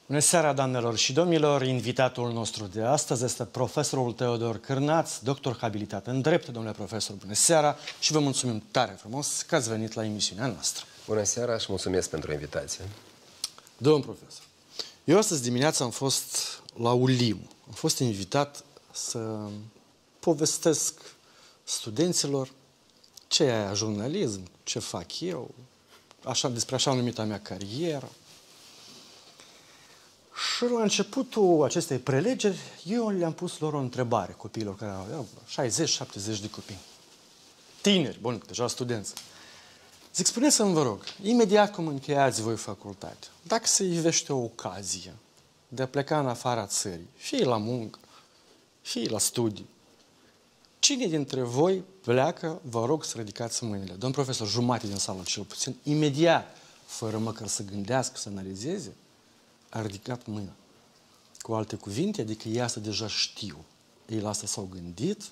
Bună seara, doamnelor și domnilor! Invitatul nostru de astăzi este profesorul Teodor Cârnaț, doctor habilitat în drept. Domnule profesor, bună seara și vă mulțumim tare frumos că ați venit la emisiunea noastră. Bună seara și mulțumesc pentru invitație. Domnul profesor, eu astăzi dimineața am fost la ULIM. Am fost invitat să povestesc studenților ce e aia jurnalism, ce fac eu, despre așa numita mea carieră. Și la începutul acestei prelegeri, eu le-am pus lor o întrebare copiilor care aveau 60-70 de copii. Tineri, bun, deja studenți. Zic, spuneți-mi, vă rog, imediat cum încheiați voi facultate, dacă se ivește o ocazie de a pleca în afara țării, fie la muncă, fie la studii, cine dintre voi pleacă, vă rog să ridicați mâinile. Domn profesor, jumate din sală cel puțin, imediat, fără măcar să gândească, să analizeze, a ridicat mâna. Cu alte cuvinte, adică ei asta deja știu. Ei la asta s-au gândit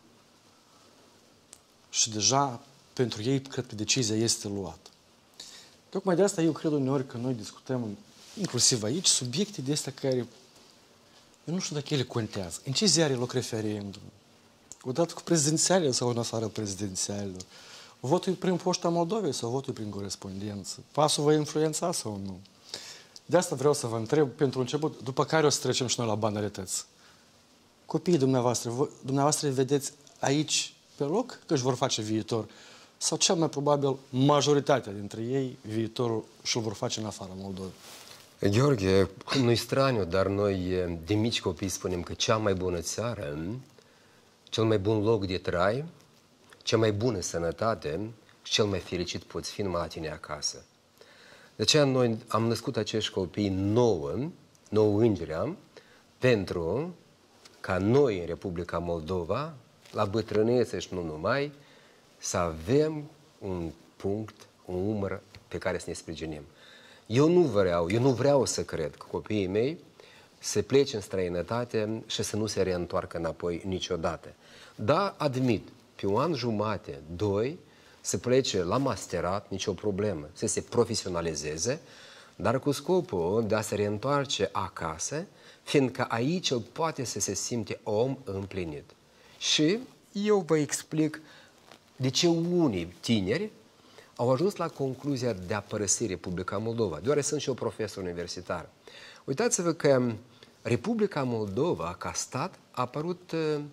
și deja pentru ei cred că decizia este luată. Tocmai de asta eu cred uneori că noi discutăm, inclusiv aici, subiecte de astea care, eu nu știu dacă ele contează. În ce zi are loc referendum? Odată cu prezidențiale sau în afară prezidențialelor? Votul e prin Poșta Moldovei sau votul e prin corespondență? Pasul va influența sau nu? De asta vreau să vă întreb pentru început, după care o să trecem și noi la banalități. Copiii dumneavoastră îi vedeți aici pe loc că își vor face viitor? Sau cel mai probabil majoritatea dintre ei viitorul și-l vor face în afara Moldovei? Gheorghe, nu-i straniu, dar noi de mici copii spunem că cea mai bună țară, cel mai bun loc de trai, cea mai bună sănătate și cel mai fericit poți fi numai la tine acasă. De aceea noi am născut acești copii nouă îngeri, pentru ca noi în Republica Moldova, la bătrânețe și nu numai, să avem un punct, un umăr pe care să ne sprijinim. Eu nu vreau să cred că copiii mei să plece în străinătate și să nu se reîntoarcă înapoi niciodată. Da, admit, pe un an jumate, 2, să plece la masterat, nicio problemă, să se profesionalizeze, dar cu scopul de a se reîntoarce acasă, fiindcă aici el poate să se simte om împlinit. Și eu vă explic de ce unii tineri au ajuns la concluzia de a părăsi Republica Moldova, deoarece sunt și eu profesor universitar. Uitați-vă că Republica Moldova, ca stat, a apărut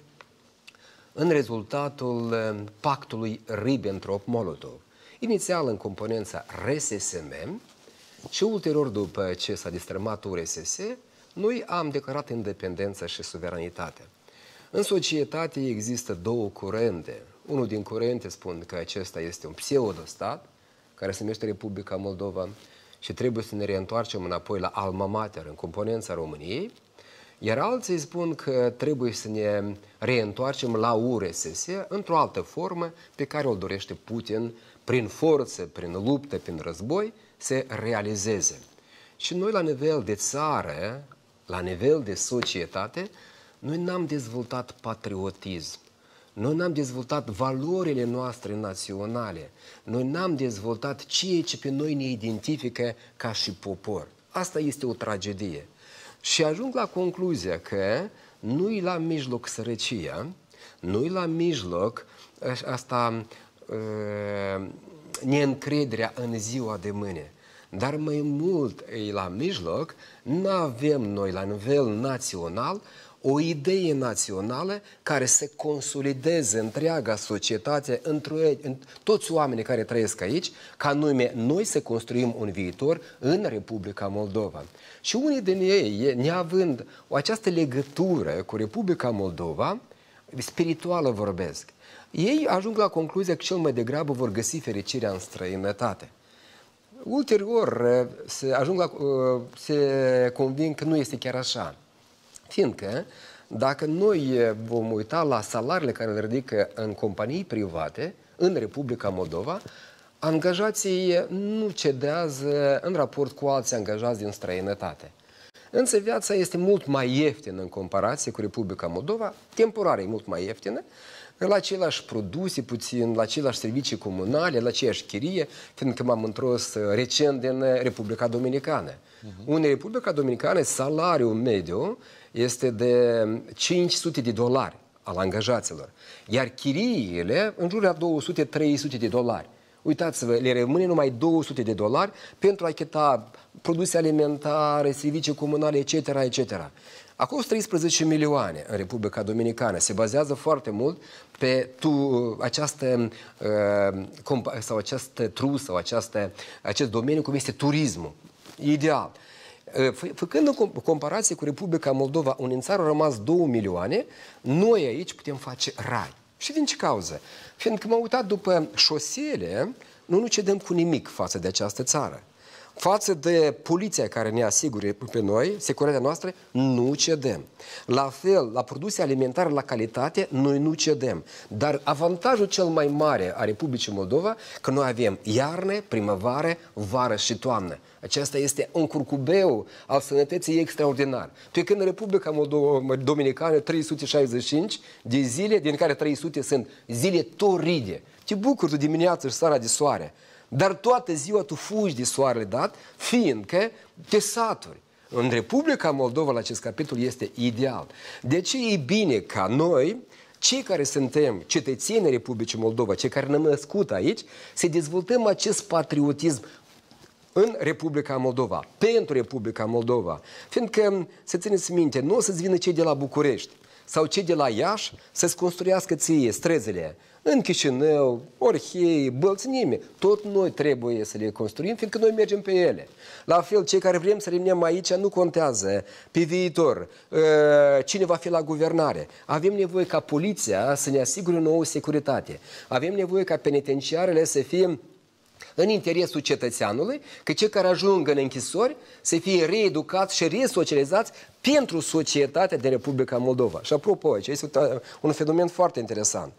în rezultatul pactului Ribbentrop-Molotov. Inițial în componența RSSM și ulterior, după ce s-a destrămat URSS, noi am declarat independența și suveranitatea. În societate există două curente. Unul din curente spune că acesta este un pseudo-stat, care se numește Republica Moldova, și trebuie să ne reîntoarcem înapoi la alma mater, în componența României, iar alții spun că trebuie să ne reîntoarcem la URSS într-o altă formă pe care o dorește Putin, prin forță, prin luptă, prin război, să realizeze. Și noi, la nivel de țară, la nivel de societate, noi n-am dezvoltat patriotism. Noi n-am dezvoltat valorile noastre naționale. Noi n-am dezvoltat ceea ce pe noi ne identifică ca și popor. Asta este o tragedie. Și ajung la concluzia că nu-i la mijloc sărăcia, nu-i la mijloc neîncrederea în ziua de mâine, dar mai mult e la mijloc, nu avem noi la nivel național o idee națională care să consolideze întreaga societate, toți oamenii care trăiesc aici, ca anume noi să construim un viitor în Republica Moldova. Și unii din ei, neavând această legătură cu Republica Moldova, spirituală vorbesc, ei ajung la concluzia că cel mai degrabă vor găsi fericirea în străinătate. Ulterior se conving că nu este chiar așa. Fiindcă, dacă noi vom uita la salariile care le ridică în companii private, în Republica Moldova, angajații nu cedează în raport cu alți angajați din străinătate. Însă viața este mult mai ieftină în comparație cu Republica Moldova, temporar e mult mai ieftină, la aceleași produse puțin, la aceleași servicii comunale, la aceeași chirie, fiindcă m-am întors recent din Republica Dominicană. În Republica Dominicană salariul mediu este de $500 al angajaților, iar chiriile în jur de $200-300. Uitați-vă, le rămâne numai $200 pentru a achita produse alimentare, servicii comunale, etc., etc. Acum 13 milioane în Republica Dominicană. Se bazează foarte mult pe această trusă sau acest domeniu cum este turismul. Ideal. Făcând o comparație cu Republica Moldova, unde în țară au rămas 2 milioane, noi aici putem face rai. Și din ce cauză? Fiindcă m-am uitat după șosele, noi nu cedăm cu nimic față de această țară. Față de poliția care ne asigură pe noi, securitatea noastră, nu cedem. La fel, la produse alimentare, la calitate, noi nu cedem. Dar avantajul cel mai mare a Republicii Moldova, că noi avem iarnă, primăvară, vară și toamnă. Acesta este un curcubeu al sănătății extraordinar. Pe când în Republica Moldova Dominicană 365 de zile, din care 300 sunt zile toride. Te bucuri tu dimineața și seara de soare. Dar toată ziua tu fugi de soarele dat, fiindcă te saturi. În Republica Moldova, la acest capitol, este ideal. De ce e bine ca noi, cei care suntem cetățenii Republicii Moldova, cei care ne-am născut aici, să dezvoltăm acest patriotism în Republica Moldova, pentru Republica Moldova. Fiindcă, să țineți minte, nu o să-ți vină cei de la București sau cei de la Iași să-ți construiască ție străzile în Chișinău, Orhei, Bălți, nimeni. Tot noi trebuie să le construim, fiindcă noi mergem pe ele. La fel, cei care vrem să rămânem aici nu contează pe viitor cine va fi la guvernare. Avem nevoie ca poliția să ne asigure nouă securitate. Avem nevoie ca penitenciarele să fie în interesul cetățeanului, că cei care ajung în închisori să fie reeducați și resocializați pentru societatea din Republica Moldova. Și apropo, aici este un fenomen foarte interesant.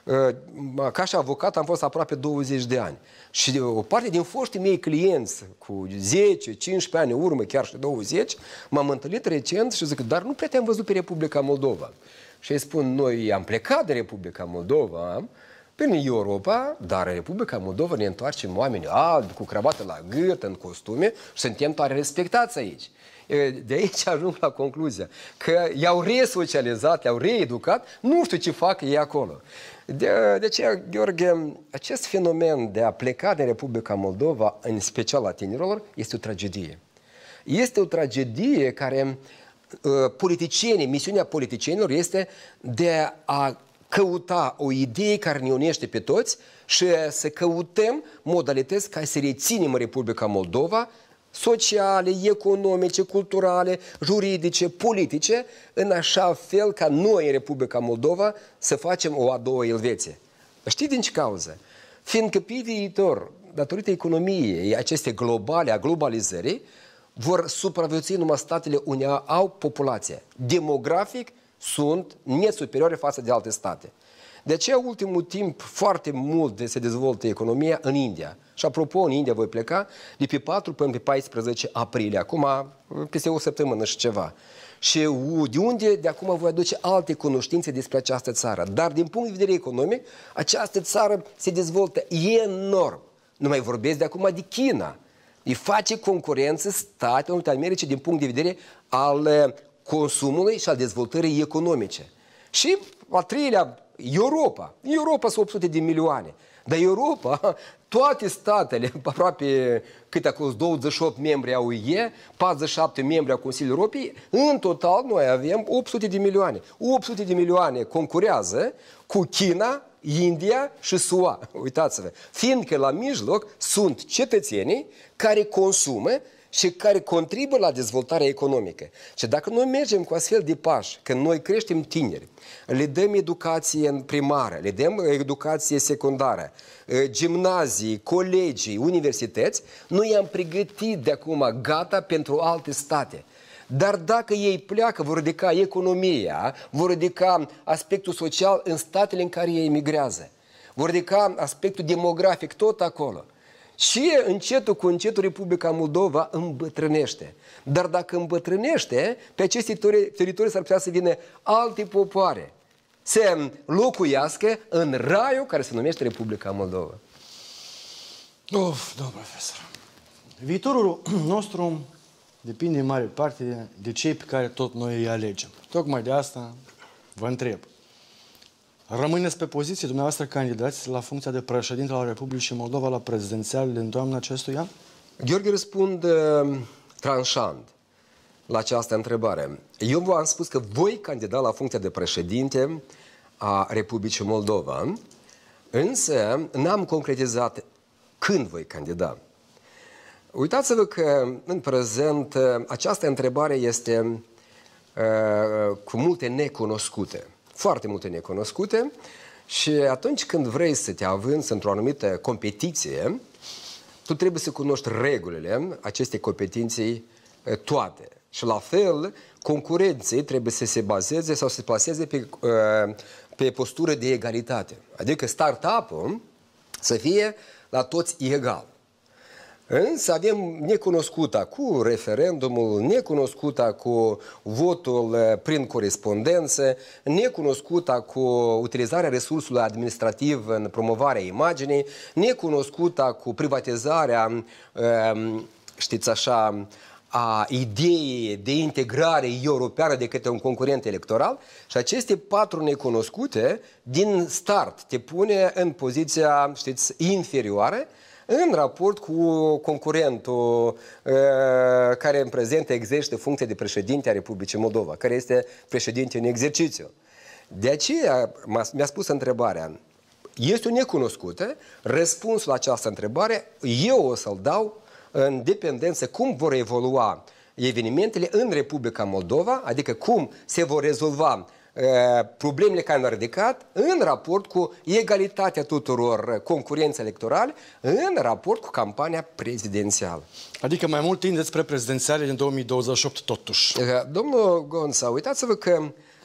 Ca și avocat am fost aproape 20 de ani și o parte din foștii mei clienți cu 10, 15 ani în urmă, chiar și 20, m-am întâlnit recent și zic, dar nu prea te-am văzut pe Republica Moldova. Și îi spun, noi am plecat de Republica Moldova prin Europa, dar în Republica Moldova ne întoarcem oameni albi, cu cravată la gât, în costume și suntem tare respectați aici. De aici ajung la concluzia că i-au resocializat, i-au reeducat, nu știu ce fac ei acolo. De aceea, Gheorghe, acest fenomen de a pleca din Republica Moldova, în special a tinerilor, este o tragedie. Este o tragedie care politicienii, misiunea politicienilor este de a căuta o idee care ne unește pe toți și să căutăm modalități ca să reținem Republica Moldova sociale, economice, culturale, juridice, politice, în așa fel ca noi în Republica Moldova să facem o a doua Elveție. Știi din ce cauză? Fiindcă pe viitor, datorită economiei aceste globale, a globalizării, vor supraviețui numai statele unde au populație. Demografic sunt nesuperioare față de alte state. De aceea, ultimul timp, foarte mult se dezvoltă economia în India. Și apropo, în India voi pleca de pe 4 până pe 14 aprilie, acum peste o săptămână și ceva. Și de unde de acum voi aduce alte cunoștințe despre această țară. Dar din punct de vedere economic, această țară se dezvoltă enorm. Nu mai vorbesc de acum de China. Îi face concurență Statele Unite ale Americii din punct de vedere al consumului și al dezvoltării economice. Și a treilea, Europa. Europa sunt 800 de milioane. Dar Europa, toate statele, aproape câte acolo, 28 membri au UE, 47 membri au Consiliului Europei, în total noi avem 800 de milioane. 800 de milioane concurează cu China, India și SUA. Uitați-vă, fiindcă la mijloc sunt cetățenii care consumă și care contribuie la dezvoltarea economică. Și dacă noi mergem cu astfel de pași, când noi creștem tineri, le dăm educație în primară, le dăm educație secundară, gimnazii, colegii, universități, noi i-am pregătit de acum gata pentru alte state. Dar dacă ei pleacă, vor ridica economia, vor ridica aspectul social în statele în care ei emigrează, vor ridica aspectul demografic tot acolo. Și încetul cu încetul Republica Moldova îmbătrânește. Dar dacă îmbătrânește, pe aceste teritorii s-ar putea să vină alte popoare. să locuiască în raiul care se numește Republica Moldova. Of, domnul profesor. Viitorul nostru depinde în mare parte de cei pe care tot noi îi alegem. Tocmai de asta vă întreb. Rămâneți pe poziție dumneavoastră candidați la funcția de președinte al Republicii Moldova la prezidențialele în toamna acestui an? Gheorghe, răspund tranșant la această întrebare. Eu v-am spus că voi candida la funcția de președinte a Republicii Moldova, însă n-am concretizat când voi candida. Uitați-vă că în prezent această întrebare este cu multe necunoscute, foarte multe necunoscute, și atunci când vrei să te avânți într-o anumită competiție, tu trebuie să cunoști regulile acestei competiții toate. Și la fel, concurenții trebuie să se bazeze sau să se plaseze pe postură de egalitate. Adică start-up-ul să fie la toți egal. Însă avem necunoscuta cu referendumul, necunoscuta cu votul prin corespondență, necunoscuta cu utilizarea resursului administrativ în promovarea imaginii, necunoscuta cu privatizarea, știți așa, a ideii de integrare europeană de către un concurent electoral, și aceste 4 necunoscute din start te pune în poziția, știți, inferioară în raport cu concurentul care în prezent exercită funcția de președinte a Republicii Moldova, care este președinte în exercițiu. De aceea mi-a spus întrebarea, este o necunoscută, răspunsul la această întrebare eu o să-l dau în dependență cum vor evolua evenimentele în Republica Moldova, adică cum se vor rezolva problemele care le-au ridicat în raport cu egalitatea tuturor concurenți electorali, în raport cu campania prezidențială. Adică mai mult tindeți spre prezidențiale din 2028 totuși. Domnul Gonța, uitați-vă că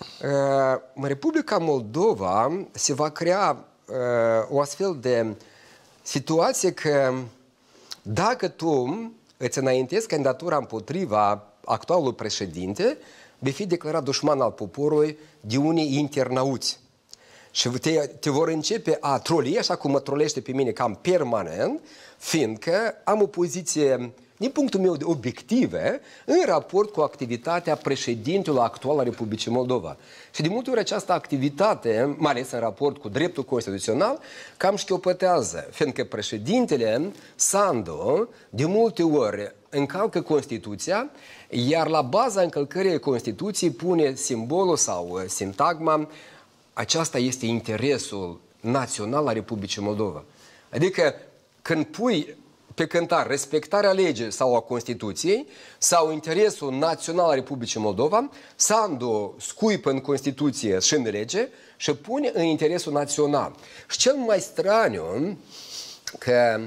în Republica Moldova se va crea o astfel de situație că dacă tu îți înaintezi candidatura împotriva actualului președinte, vei fi declarat dușman al poporului de unii internauți. Și te vor începe a troli, așa cum mă trolește pe mine cam permanent, fiindcă am o poziție, din punctul meu de obiective, în raport cu activitatea președintelui actual al Republicii Moldova. Și de multe ori această activitate, mai ales în raport cu dreptul constituțional, cam șchiopătează, fiindcă președintele Sandu, de multe ori, încalcă Constituția, iar la baza încălcării Constituției pune simbolul sau sintagma, aceasta este interesul național al Republicii Moldova. Adică când pui pe cântar respectarea legii sau a Constituției sau interesul național al Republicii Moldova, Sandu scuipă în Constituție și în lege și pune în interesul național. Și cel mai straniu că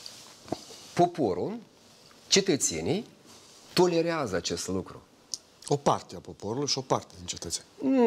poporul, cetățenii, tolerează acest lucru. O parte a poporului și o parte din cetățeni.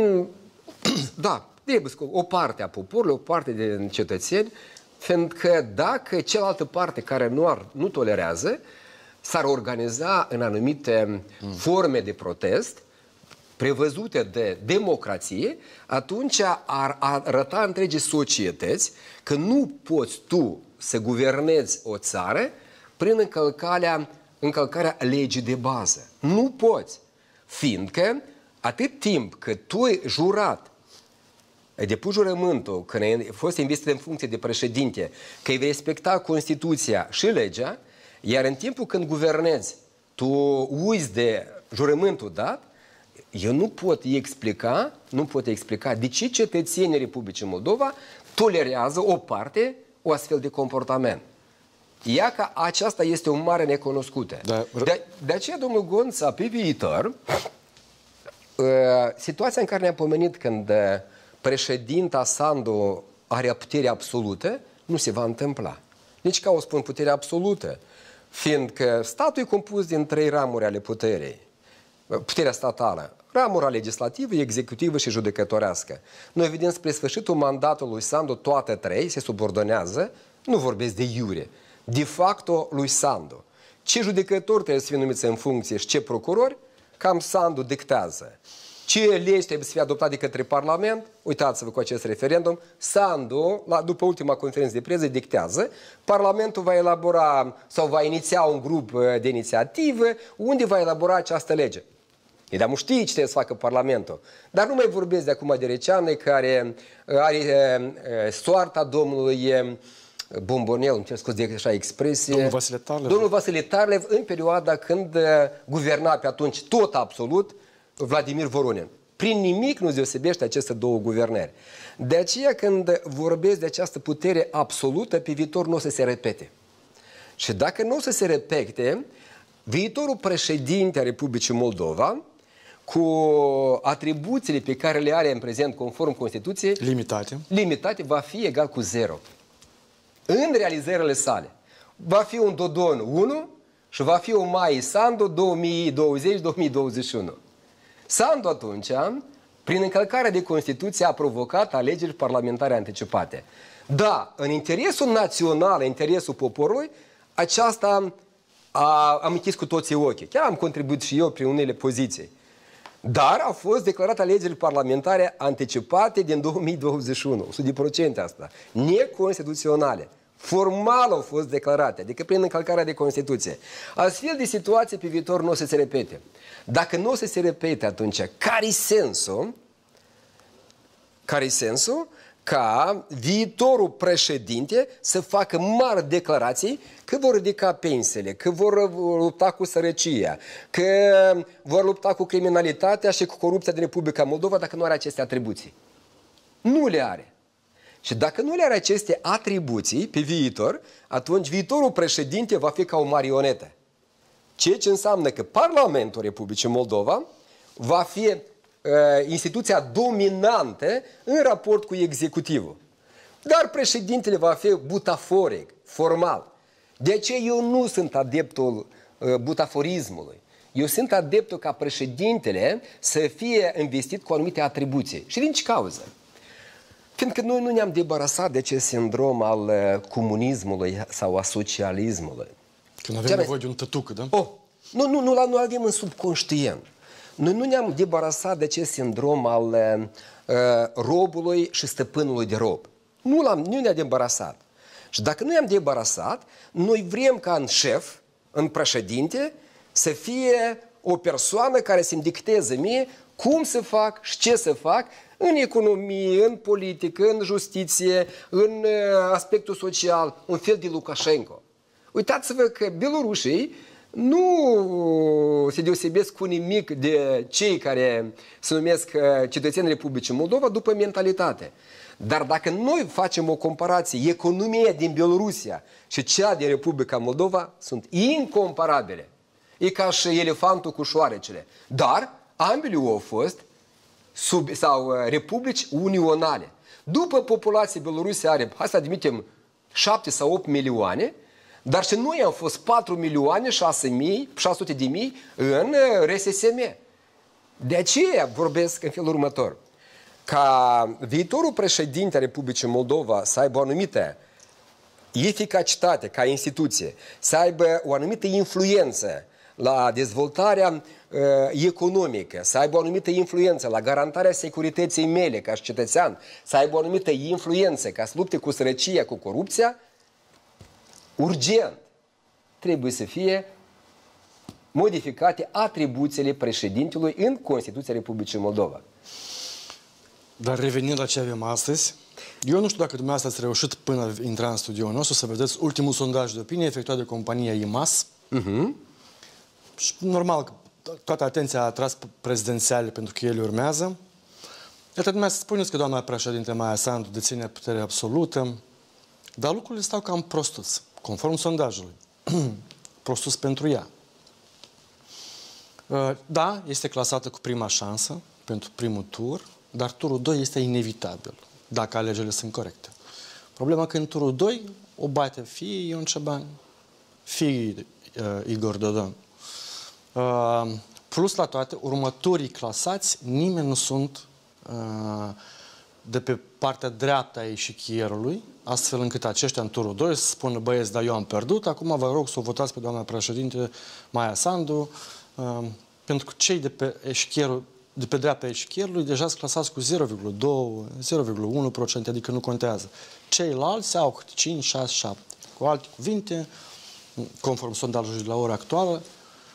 Da, trebuie o parte a poporului, o parte din cetățeni, fiindcă dacă cealaltă parte care nu tolerează s-ar organiza în anumite forme de protest prevăzute de democrație, atunci ar arăta întregii societăți că nu poți tu să guvernezi o țară prin încălcarea legii de bază. Nu poți, fiindcă atât timp cât tu ai jurat, ai depus jurământul când ai fost investit în funcție de președinte, că îi vei respecta Constituția și legea, iar în timpul când guvernezi, tu uiți de jurământul dat, eu nu pot explica de ce cetățenii Republicii Moldova tolerează o astfel de comportament. Ia că aceasta este o mare necunoscută. De aceea, domnul Gonța, pe viitor, situația în care ne-a pomenit când președinta Sandu are putere absolută, nu se va întâmpla. Nici ca o spun putere absolută, fiindcă statul e compus din 3 ramuri ale puterii. Puterea statală, ramura legislativă, executivă și judecătorească. Noi vedem spre sfârșitul mandatului lui Sandu, toate 3 se subordonează, nu vorbesc de iure, de facto lui Sandu. Ce judecători trebuie să fie numiți în funcție și ce procurori, cam Sandu dictează. ce legi trebuie să fie adoptate de către Parlament. Uitați-vă cu acest referendum. Sandu, după ultima conferință de presă, dictează. Parlamentul va elabora sau va iniția un grup de inițiativă unde va elabora această lege. Dar știe ce trebuie să facă Parlamentul. Dar nu mai vorbesc de acum de Receană, care are soarta domnului Bombonel, îmi cer scuze de așa expresie. Domnul Vasile Tarlev. Domnul Vasile Tarlev în perioada când guverna pe atunci tot absolut Vladimir Voronin. Prin nimic nu deosebește aceste două guvernări. De aceea când vorbesc de această putere absolută, pe viitor nu o să se repete. Și dacă nu o să se repete, viitorul președinte a Republicii Moldova, cu atribuțiile pe care le are în prezent conform Constituției, limitate, va fi egal cu 0. În realizările sale. Va fi un Dodon 1 și va fi un Mai Sandu 2020-2021. Sandu atunci, prin încălcarea de Constituție, a provocat alegeri parlamentare anticipate. Da, în interesul național, în interesul poporului, aceasta am închis cu toții ochii. Chiar am contribuit și eu prin unele poziții. Dar au fost declarate alegeri parlamentare anticipate din 2021, 100% asta, neconstituționale. Formal au fost declarate, adică prin încălcarea de Constituție. Astfel de situații pe viitor nu o să se repete. Dacă nu o să se repete, atunci care-i sensul? Care-i sensul? Ca viitorul președinte să facă mari declarații că vor ridica pensiile, că vor lupta cu sărăcia, că vor lupta cu criminalitatea și cu corupția din Republica Moldova dacă nu are aceste atribuții. Nu le are. Și dacă nu le are aceste atribuții pe viitor, atunci viitorul președinte va fi ca o marionetă. Ceea ce înseamnă că Parlamentul Republicii Moldova va fi instituția dominantă în raport cu executivul. Dar președintele va fi butaforic, formal. De aceea eu nu sunt adeptul butaforismului. Eu sunt adeptul ca președintele să fie investit cu anumite atribuții. Și din ce cauză? Fiindcă noi nu ne-am debarasat de acest sindrom al comunismului sau a socialismului. Când avem nevoie de un tătuc, da? Nu avem în subconștient. Noi nu ne-am debarasat de acest sindrom al robului și stăpânului de rob. Nu ne-am debarasat. Și dacă nu ne-am debarasat, noi vrem ca în șef, în președinte, să fie o persoană care să-mi dicteze mie cum să fac și ce să fac în economie, în politică, în justiție, în aspectul social, un fel de Lukashenko. Uitați-vă că belorușii nu se deosebesc cu nimic de cei care se numesc cetățeni Republicii Moldova după mentalitate. Dar dacă noi facem o comparație, economia din Belorusia și cea din Republica Moldova sunt incomparabile. E ca și elefantul cu șoarecele. Dar ambele au fost republici unionale. După populația Belorusia are, hai să admitem, 7 sau 8 milioane, dar și noi am fost 4 milioane 600 de mii în RSSM. De aceea vorbesc în felul următor. Ca viitorul președinte a Republicii Moldova să aibă o anumită eficacitate ca instituție, să aibă o anumită influență la dezvoltarea economică, să aibă o anumită influență la garantarea securității mele ca și cetățean, să aibă o anumită influență ca să lupte cu sărăcia, cu corupția, urgent trebuie să fie modificate atribuțiile președintelui în Constituția Republicii Moldova. Dar revenind la ce avem astăzi, eu nu știu dacă dumneavoastră ați reușit până a intra în studioul nostru să vedeți ultimul sondaj de opinie efectuat de compania IMAS. Și normal că toată atenția a atras prezidențiale pentru că ele urmează. Iată, dumneavoastră spuneți că doamna președinte Maia Sandu deține putere absolută, dar lucrurile stau cam prostus, conform sondajului. Prostus pentru ea. Da, este clasată cu prima șansă pentru primul tur, dar turul 2 este inevitabil, dacă alegerile sunt corecte. Problema că în turul 2 o bate fie Ion Ceban, fie Igor Dodon. Plus la toate, următorii clasați, nimeni nu sunt de pe partea dreaptă a eșichierului, astfel încât aceștia în turul 2 să spună, băieți, dar eu am pierdut, acum vă rog să o votați pe doamna președinte Maia Sandu, pentru că cei de pe eșichierul de pe dreapta eșchierului deja sunt clasați cu 0,2, 0,1%, adică nu contează. Ceilalți au câte 5, 6, 7. Cu alte cuvinte, conform sondajului de la ora actuală,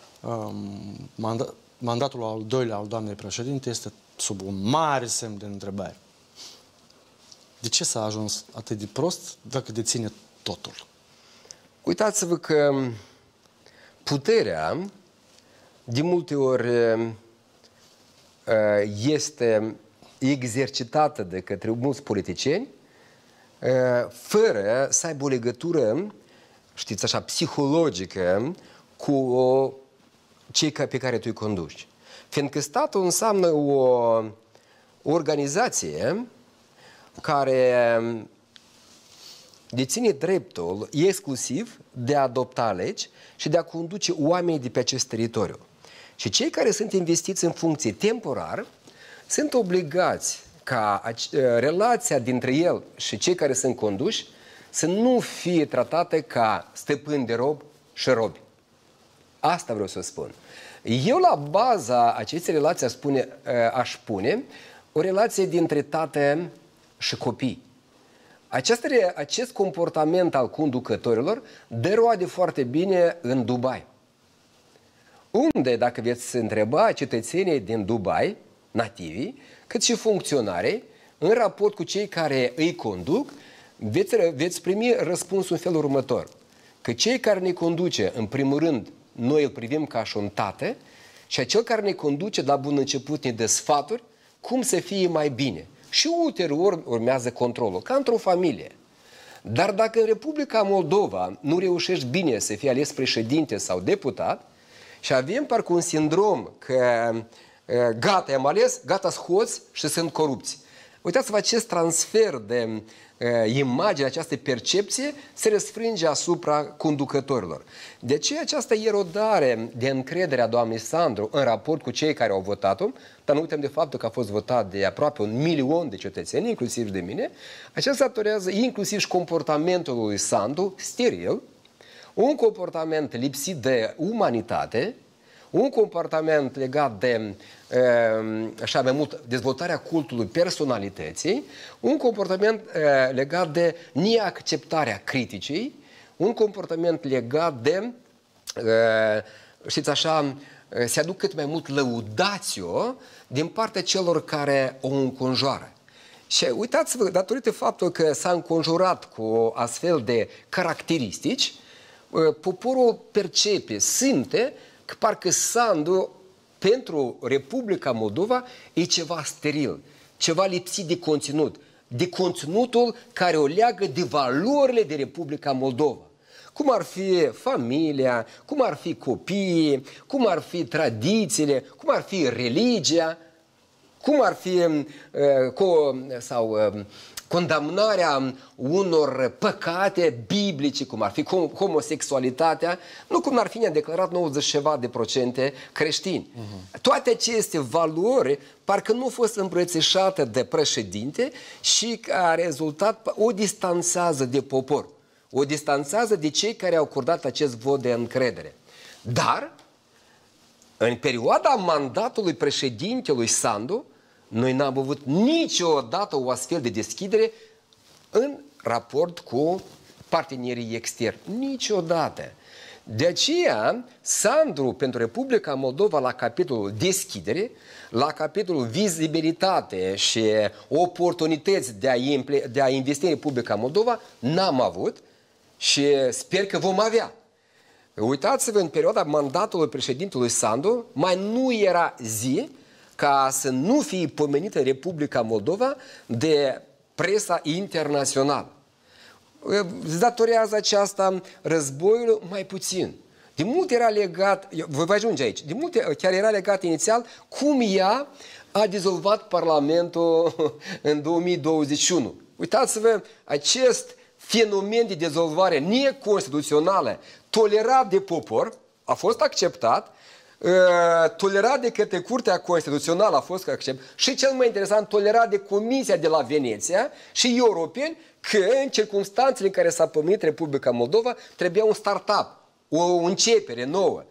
mandatul al doilea al doamnei președinte este sub un mare semn de întrebare. De ce s-a ajuns atât de prost dacă deține totul? Uitați-vă că puterea de multe ori este exercitată de către mulți politicieni fără să aibă o legătură, știți așa, psihologică cu cei pe care tu îi conduci. Fiindcă statul înseamnă o organizație care deține dreptul exclusiv de a adopta legi și de a conduce oamenii de pe acest teritoriu. Și cei care sunt investiți în funcție temporar sunt obligați ca relația dintre el și cei care sunt conduși să nu fie tratate ca stăpâni de rob și robi. Asta vreau să spun. Eu la baza acestei relații aș pune o relație dintre tată și copii. Acest comportament al conducătorilor dă roade foarte bine în Dubai. Unde, dacă veți întreba cetățenii din Dubai, nativii, cât și funcționarii, în raport cu cei care îi conduc, veți primi răspunsul în felul următor. Că cei care ne conduce, în primul rând, noi îl privim ca și un tată, și acel care ne conduce de la bun început ne dă sfaturi cum să fie mai bine. Și ulterior urmează controlul, ca într-o familie. Dar dacă în Republica Moldova nu reușești bine să fii ales președinte sau deputat și avem parcă un sindrom că gata, am ales, gata, scoți și sunt corupți. Uitați-vă, acest transfer de imagine, această percepție se răsfrânge asupra conducătorilor. De aceea această erodare de încredere a doamnei Sandru în raport cu cei care au votat-o, dar nu uităm de faptul că a fost votat de aproape 1 milion de cetățeni, inclusiv de mine, aceasta datorează inclusiv și comportamentul lui Sandu steril, un comportament lipsit de umanitate, un comportament legat de așa mai mult dezvoltarea cultului personalității, un comportament legat de neacceptarea criticii, un comportament legat de, știți așa, se aduc cât mai mult lăudațio din partea celor care o înconjoară. Și uitați-vă, datorită faptului că s-a înconjurat cu astfel de caracteristici, poporul percepe, simte că parcă Sandu pentru Republica Moldova e ceva steril, ceva lipsit de conținutul care o leagă de valorile de Republica Moldova. Cum ar fi familia, cum ar fi copiii, cum ar fi tradițiile, cum ar fi religia, cum ar fi condamnarea unor păcate biblice, cum ar fi homosexualitatea, nu cum ar fi declarat 90 ceva de procente creștini. Toate aceste valori parcă nu au fost îmbrățișate de președinte și a rezultat o distanțează de popor, o distanțează de cei care au acordat acest vot de încredere. Dar, în perioada mandatului președintelui Sandu, noi n-am avut niciodată o astfel de deschidere în raport cu partenerii externi. Niciodată. De aceea, Sandru pentru Republica Moldova la capitolul deschidere, la capitolul vizibilitate și oportunități de a investi în Republica Moldova, n-am avut și sper că vom avea. Uitați-vă, în perioada mandatului președintelui Sandu, mai nu era zi ca să nu fie pomenită Republica Moldova de presa internațională. Datorează aceasta războiul mai puțin. De mult era legat, vă ajunge aici, de multe chiar era legat inițial cum ea a dizolvat Parlamentul în 2021. Uitați-vă, acest fenomen de dezolvare neconstituțională tolerat de popor a fost acceptat, tolerat de către Curtea Constituțională a fost acceptat și cel mai interesant, tolerat de Comisia de la Veneția și europeni, că în circunstanțele în care s-a pomenit Republica Moldova trebuia un start-up, o începere nouă.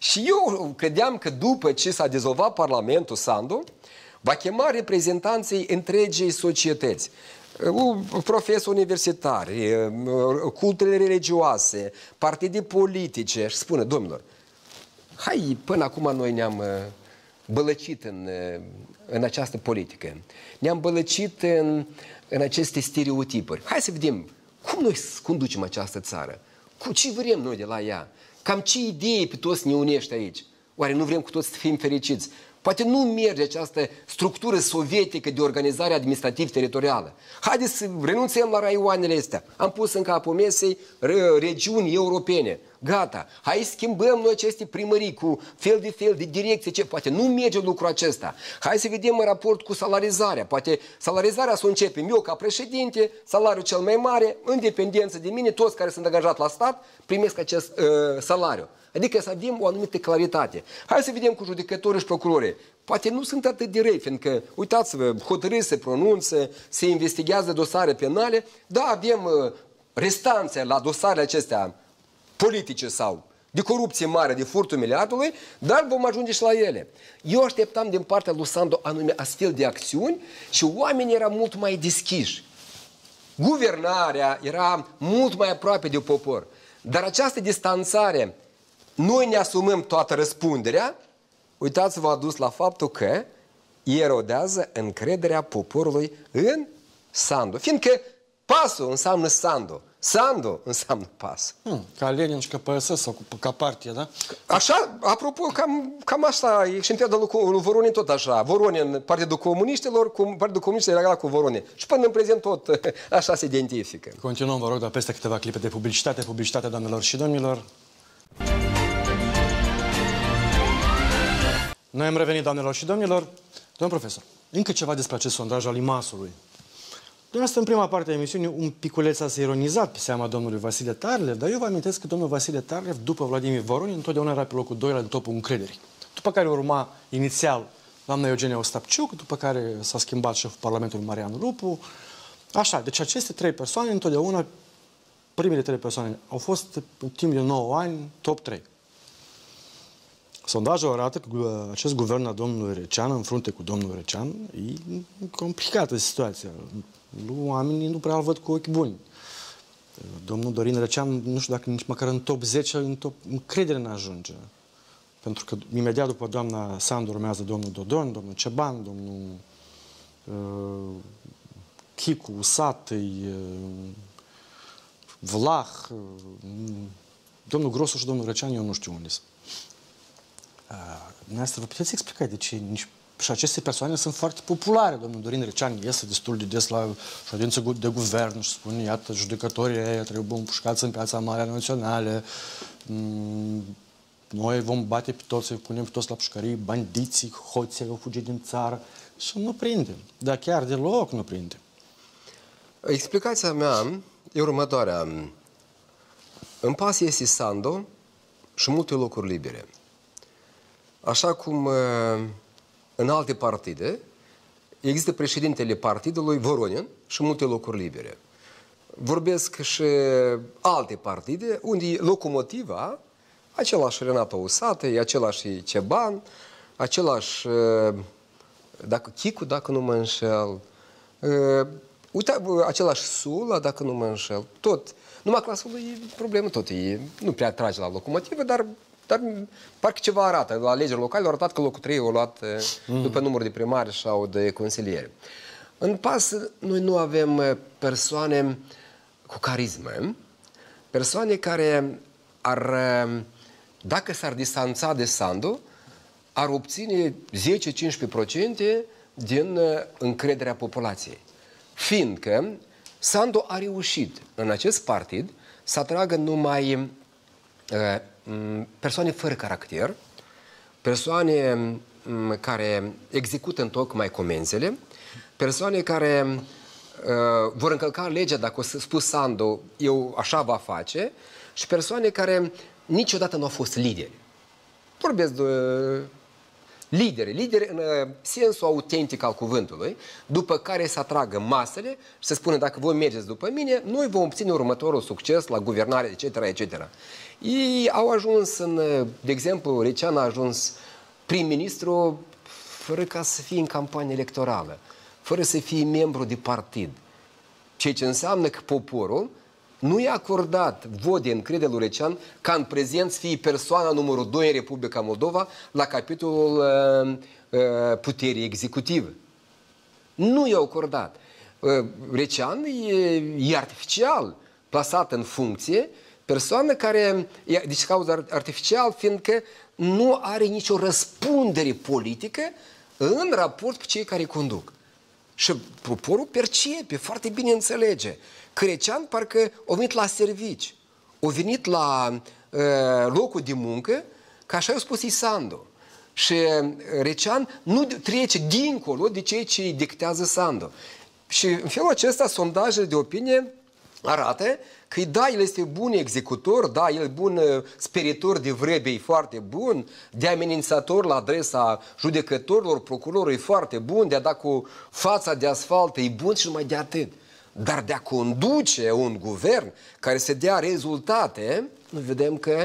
Și eu credeam că după ce s-a dizolvat Parlamentul Sandu, va chema reprezentanții întregii societăți, profesori universitari, cultele religioase, partide politice și spune, domnilor, hai, până acum noi ne-am bălăcit în această politică, ne-am bălăcit în aceste stereotipuri. Hai să vedem cum noi conducem această țară, cu ce vrem noi de la ea, cam ce idei pe toți ne unește aici. Oare nu vrem cu toți să fim fericiți? Poate nu merge această structură sovietică de organizare administrativ-teritorială. Haideți să renunțăm la raioanele astea. Am pus în capul mesei regiuni europene. Gata. Hai să schimbăm noi aceste primării cu fel de direcție. Ce? Poate nu merge lucrul acesta. Hai să vedem în raport cu salarizarea. Poate salarizarea să începem eu ca președinte, salariul cel mai mare, în dependență de mine, toți care sunt angajați la stat primesc acest salariu. Adică să avem o anumită claritate. Hai să vedem cu judecătorii și procurorii. Poate nu sunt atât de răi, fiindcă, uitați-vă, hotărâri se pronunță, se investigează dosare penale. Da, avem restanțe la dosarele acestea politice sau de corupție mare, de furtul miliardului, dar vom ajunge și la ele. Eu așteptam din partea lui Sandu anume astfel de acțiuni și oamenii erau mult mai deschiși. Guvernarea era mult mai aproape de popor. Dar această distanțare, noi ne asumăm toată răspunderea, uitați-vă, a dus la faptul că erodează încrederea poporului în Sandu. Fiindcă pasul înseamnă Sandu. Sandu înseamnă pas. Ca Lenin și ca PSS sau ca partie, da? Așa, apropo, cam așa, e și în perioada lui Voronin tot așa. Voronin, Partidul Comuniștilor, Partidul Comuniștilor era cu Voronin. Și până în prezent tot așa se identifică. Continuăm, vă rog, dar peste câteva clipe de publicitate, doamnelor și domnilor. Noi am revenit, doamnelor și domnilor. Domnul profesor, încă ceva despre acest sondaj al IMAS-ului. Dumneavoastră, în prima parte a emisiunii, un piculeț ați ironizat pe seama domnului Vasile Tarlev, dar eu vă amintesc că domnul Vasile Tarlev, după Vladimir Voronin, întotdeauna era pe locul 2 la topul încrederii. După care urma inițial doamna Eugenia Ostapciuc, după care s-a schimbat șeful Parlamentului Marian Lupu. Așa, deci aceste trei persoane, întotdeauna, primele trei persoane, au fost, în timp de 9 ani, top 3. Sondajul arată că acest guvern a domnului Recean, în frunte cu domnul Recean, e complicată situația. Oamenii nu prea îl văd cu ochi buni. Domnul Dorin Recean, nu știu dacă nici măcar în top 10, în top încredere n-ajunge. Pentru că imediat după doamna Sandu urmează domnul Dodon, domnul Ceban, domnul Chicu, Usatăi, Vlah, domnul Grosu și domnul Recean, eu nu știu unde sunt. Dumneavoastră, vă puteți explica de ce nici... Și aceste persoane sunt foarte populare. Domnul Dorin Recean iese destul de des la ședință de guvern și spune, iată, judecătorii ăia trebuie împușcați în Piața Mare Națională, noi vom bate pe toți, îi punem pe toți la pușcării, bandiții, hoții au fugit din țară și nu prindem. Dar chiar deloc nu prindem. Explicația mea e următoarea. În pas este Sandu și multe locuri libere. Așa cum în alte partide există președintele partidului Voronin și multe locuri libere. Vorbesc și alte partide unde locomotiva, același Renato Usatăi, același Ceban, același Chicu, dacă nu mă înșel, același Sula, dacă nu mă înșel, tot. Numai clasul e problemă, tot e, nu prea trage la locomotivă, dar parcă ceva arată. La alegeri locale au arătat că locul 3 au luat după număr de primari sau de consilieri. În pas, noi nu avem persoane cu carismă, persoane care ar, dacă s-ar distanța de Sandu, ar obține 10-15% din încrederea populației. Fiindcă Sandu a reușit în acest partid să atragă numai persoane fără caracter, persoane care execută întocmai comenzile, persoane care vor încălca legea dacă o să spus Sandu, eu așa va face, și persoane care niciodată nu au fost lideri. Vorbesc lideri în sensul autentic al cuvântului, după care să atragă masele și să spună dacă voi mergeți după mine, noi vom obține următorul succes la guvernare, etc., etc. Ei au ajuns de exemplu, Recean a ajuns prim-ministru fără ca să fie în campanie electorală, fără să fie membru de partid. Ceea ce înseamnă că poporul nu i-a acordat vot de încredere lui Recean ca în prezent să fie persoana numărul 2 în Republica Moldova la capitolul puterii executive. Nu i-a acordat. Recean e artificial plasat în funcție, persoană care, deci cauza artificial, fiindcă nu are nicio răspundere politică în raport cu cei care conduc. Și poporul percepe, foarte bine înțelege că Recean parcă a venit la servici, a venit la locul de muncă, că așa i-a spus Sandu. Și Recean nu trece dincolo de ceea ce îi dictează Sandu. Și în felul acesta, sondajele de opinie arată că da, el este bun executor, da, el e bun speritor de vrebe, e foarte bun, de amenințator la adresa judecătorilor, procurorul e foarte bun, de a da cu fața de asfalt e bun și numai de atât. Dar de a conduce un guvern care să dea rezultate, noi vedem că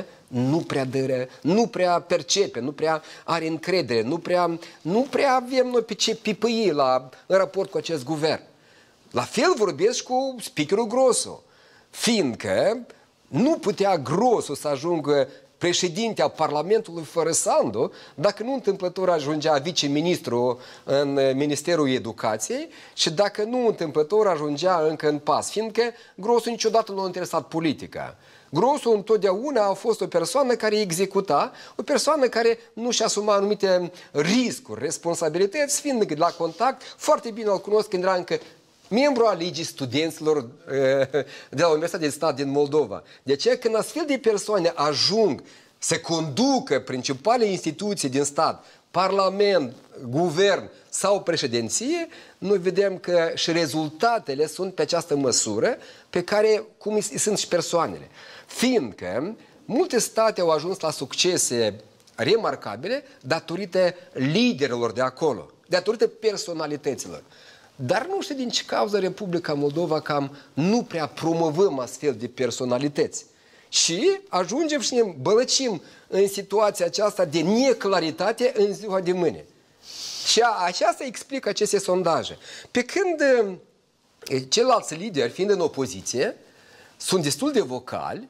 nu prea percepe, nu prea are încredere, nu prea avem noi pe ce pipăi în raport cu acest guvern. La fel vorbesc cu speakerul Grosu, fiindcă nu putea Grosu să ajungă președinte al Parlamentului fără Sandu, dacă nu întâmplător ajungea viceministru în Ministerul Educației și dacă nu întâmplător ajungea încă în PAS, fiindcă Grosu niciodată nu a interesat politica. Grosu întotdeauna a fost o persoană care executa, o persoană care nu și asuma anumite riscuri, responsabilități, fiindcă la contact, foarte bine îl cunosc când era încă membru al Ligii Studenților de la Universitatea de Stat din Moldova. De aceea, când astfel de persoane ajung să conducă principalele instituții din stat, Parlament, Guvern sau președinție, noi vedem că și rezultatele sunt pe această măsură pe care, cum sunt și persoanele. Fiindcă multe state au ajuns la succese remarcabile datorită liderilor de acolo, datorită personalităților. Dar nu știu din ce cauză Republica Moldova cam nu prea promovăm astfel de personalități. Și ajungem și ne bălăcim în situația aceasta de neclaritate în ziua de mâine. Și aceasta explică aceste sondaje. Pe când ceilalți lideri, fiind în opoziție, sunt destul de vocali,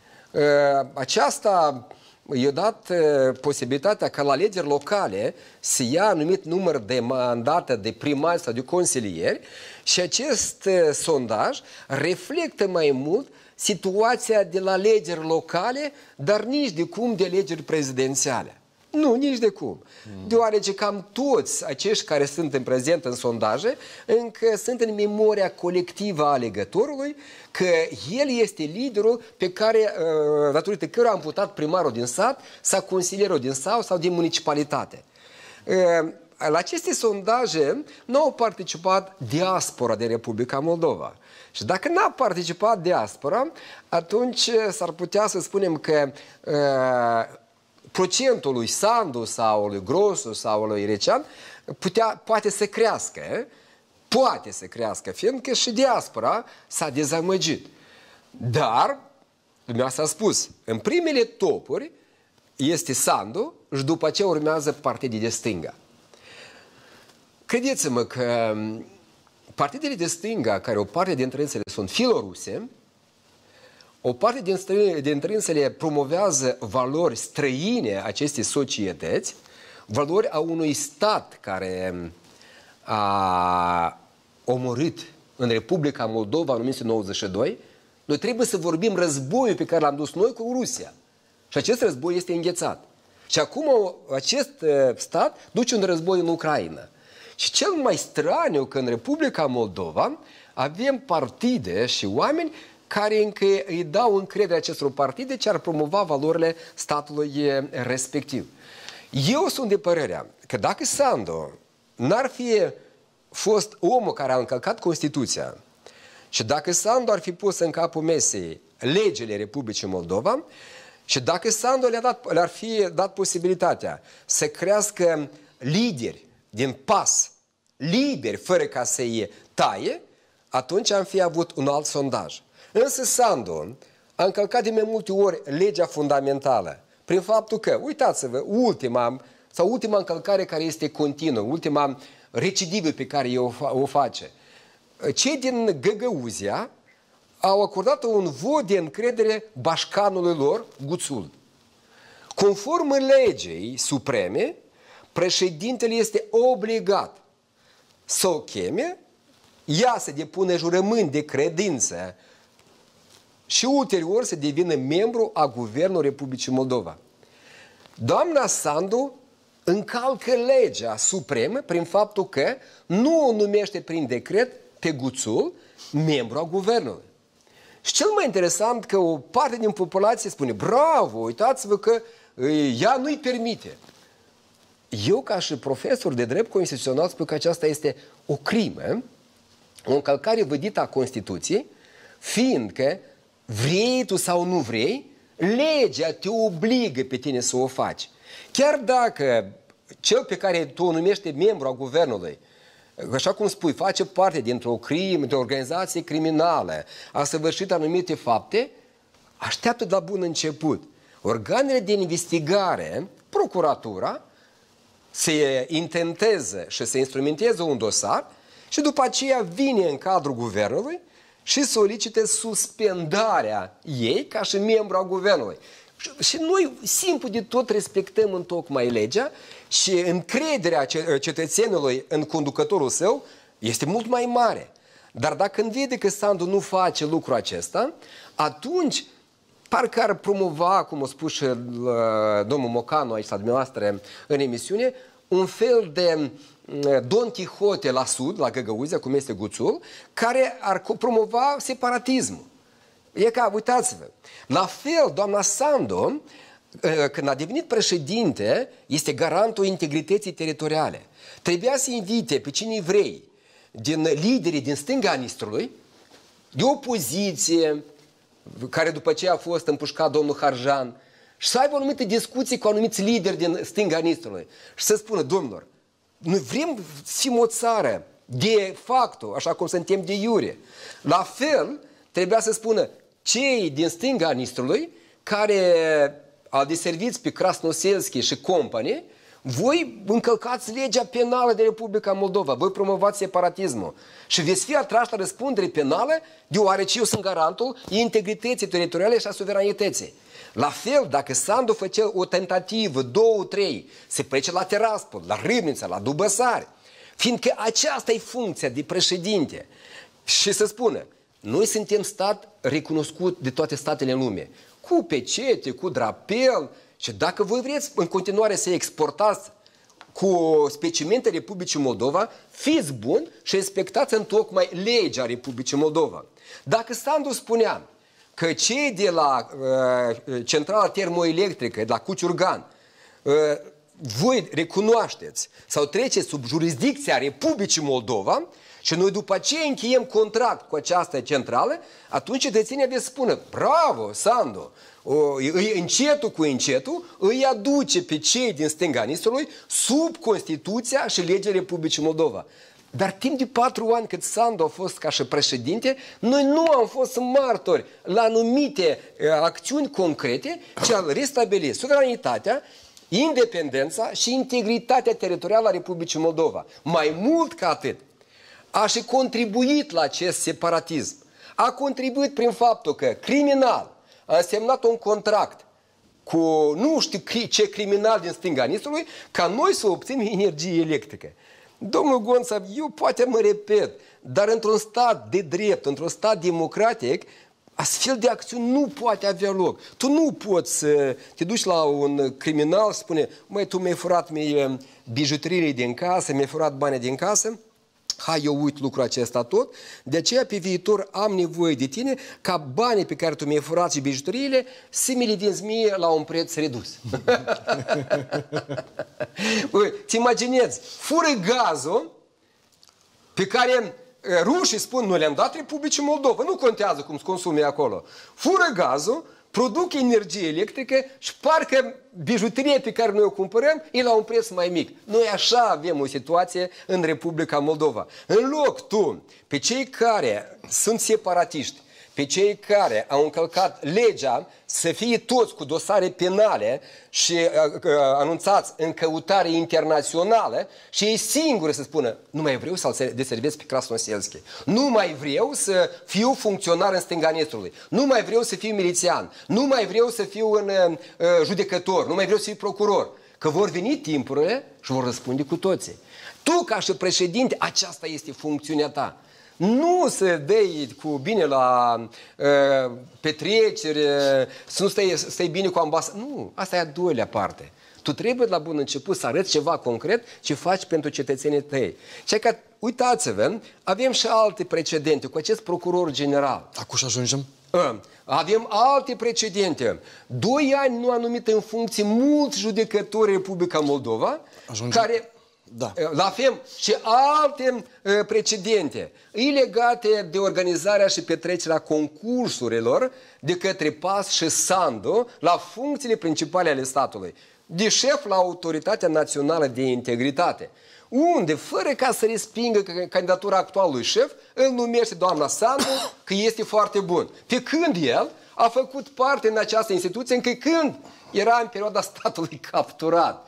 aceasta i-a dat posibilitatea ca la alegeri locale să ia anumit număr de mandate de primari sau de consilieri și acest sondaj reflectă mai mult situația de la alegeri locale, dar nici de cum de alegeri prezidențiale. Nu, nici de cum. Deoarece cam toți acești care sunt în prezent în sondaje încă sunt în memoria colectivă a alegătorului că el este liderul pe care, datorită căruia am votat primarul din sat sau consilierul din sat sau din municipalitate. La aceste sondaje nu au participat diaspora din Republica Moldova. Și dacă n-a participat diaspora, atunci s-ar putea să spunem că procentul lui Sandu sau lui Grosu sau lui Recean poate să crească. Poate să crească, fiindcă și diaspora s-a dezamăgit. Dar, dumneavoastră a spus, în primele topuri este Sandu și după aceea urmează partidii de stânga. Credeți-mă că partidele de stânga, care o parte dintre ele sunt filoruse, o parte dintre ele promovează valori străine acestei societăți, valori a unui stat care a omorât în Republica Moldova în 1992, noi trebuie să vorbim războiul pe care l-am dus noi cu Rusia. Și acest război este înghețat. Și acum acest stat duce un război în Ucraina. Și cel mai straniu că în Republica Moldova avem partide și oameni care încă îi dau încredere acestor partide ce ar promova valorile statului respectiv. Eu sunt de părerea că dacă Sandu n-ar fi fost omul care a încălcat Constituția și dacă Sandu ar fi pus în capul mesei legile Republicii Moldova și dacă Sandu le-ar fi dat posibilitatea să crească lideri din pas, liberi, fără ca să-i taie, atunci am fi avut un alt sondaj. Însă Sandu a încălcat de mai multe ori legea fundamentală, prin faptul că, uitați-vă, ultima încălcare care este continuă, ultima recidivă pe care o face. Cei din Găgăuzia au acordat un vot de încredere bașcanului lor, Guțul. Conform legei supreme, președintele este obligat să o cheme, ea să depună jurământ de credință și ulterior să devină membru a Guvernului Republicii Moldova. Doamna Sandu încalcă legea supremă prin faptul că nu o numește prin decret pe Guțul membru a Guvernului. Și cel mai interesant că o parte din populație spune, bravo, uitați-vă că ea nu-i permite. Eu, ca și profesor de drept constituțional, spun că aceasta este o crimă, o încălcare vădită a Constituției, fiindcă vrei tu sau nu vrei, legea te obligă pe tine să o faci. Chiar dacă cel pe care tu o numești membru a Guvernului, așa cum spui, face parte dintr-o crimă, de o organizație criminală, a săvârșit anumite fapte, așteaptă de la bun început organele de investigare, procuratura, să intenteze și să instrumenteze un dosar și după aceea vine în cadrul Guvernului și solicite suspendarea ei ca și membru a Guvernului. Și noi, simplu de tot, respectăm întocmai legea și încrederea cetățenului în conducătorul său este mult mai mare. Dar dacă vede că Sandu nu face lucrul acesta, atunci parcă ar promova, cum a spus și domnul Mocanu aici la dumneavoastră în emisiune, un fel de Don Quixote la sud, la Găgăuzia, cum este Guțul, care ar promova separatismul. E ca, uitați-vă, la fel, doamna Sandu, când a devenit președinte, este garantul integrității teritoriale. Trebuia să invite pe cine vrei, din liderii din stânga Nistrului, de opoziție, care după ce a fost împușcat domnul Harjan, și să aibă anumite discuții cu anumiți lideri din stânga Nistrului și să spună, domnilor, noi vrem să fim o țară de facto, așa cum suntem de iure. La fel, trebuia să spună cei din stânga Nistrului, care au deserviți pe Krasnoselski și companie, voi încălcați legea penală de Republica Moldova, voi promovați separatismul și veți fi atrași la răspundere penală, deoarece eu sunt garantul integrității teritoriale și a suveranității. La fel, dacă Sandu făcea o tentativă, 2, 3, se plece la Tiraspol, la Râmnița, la Dubăsari, fiindcă aceasta e funcția de președinte. Și să spună, noi suntem stat recunoscut de toate statele în lume, cu pecete, cu drapel, și dacă voi vreți în continuare să exportați cu specimente Republicii Moldova, fiți buni și respectați întocmai legea Republicii Moldova. Dacă Sandu spunea că cei de la centrala termoelectrică, de la Cuciurgan, voi recunoașteți sau treceți sub jurisdicția Republicii Moldova și noi după aceea încheiem contract cu această centrală, atunci cetățenii veți spune, bravo, Sandu, încetul cu încetul îi aduce pe cei din stânga Nistrului sub Constituția și legea Republicii Moldova. Dar timp de 4 ani cât Sandu a fost ca și președinte, noi nu am fost martori la anumite acțiuni concrete ce ar restabili suveranitatea, independența și integritatea teritorială a Republicii Moldova. Mai mult ca atât, a și contribuit la acest separatism. A contribuit prin faptul că criminal a semnat un contract cu nu știu ce criminal din stânga Nistrului ca noi să obținem energie electrică. Domnul Gonța, eu poate mă repet, dar într-un stat de drept, într-un stat democratic, astfel de acțiuni nu poate avea loc. Tu nu poți să te duci la un criminal și spune, măi, tu mi-ai furat mie bijuteriile din casă, mi-ai furat banii din casă, hai, eu uit lucrul acesta tot, de aceea pe viitor am nevoie de tine ca banii pe care tu mi-ai furat și bijuteriile să mi le vinzi mie la un preț redus. Ți imaginezi, fură gazul pe care rușii spun, nu le-am dat Republicii Moldova, nu contează cum se consume acolo. Fură gazul produc energie electrică și parcă bijuteria pe care noi o cumpărăm e la un preț mai mic. Noi așa avem o situație în Republica Moldova. În loc tu, pe cei care sunt separatiști, pe cei care au încălcat legea, să fie toți cu dosare penale și anunțați în căutare internațională și ei singuri să spună: nu mai vreau să-l deservesc pe Krasnoselski, nu mai vreau să fiu funcționar în stânga Nestrului, nu mai vreau să fiu milițian, nu mai vreau să fiu judecător, nu mai vreau să fiu procuror. Că vor veni timpurile și vor răspunde cu toții. Tu, ca și președinte, aceasta este funcțiunea ta. Nu să dai cu bine la petreceri, să nu stai bine cu ambasadă. Nu, asta e a doilea parte. Tu trebuie la bun început să arăți ceva concret ce faci pentru cetățenii tăi. Și că, uitați-vă, avem și alte precedente cu acest procuror general. Acum și ajungem? Avem alte precedente. 2 ani nu a numit în funcție mulți judecători Republica Moldova, care... Da. La fel și alte precedente legate de organizarea și petrecerea concursurilor de către PAS și Sandu la funcțiile principale ale statului, de șef la Autoritatea Națională de Integritate, unde, fără ca să respingă candidatura actualului șef, îl numește doamna Sandu că este foarte bun. Pe când el a făcut parte în această instituție încă când era în perioada statului capturat.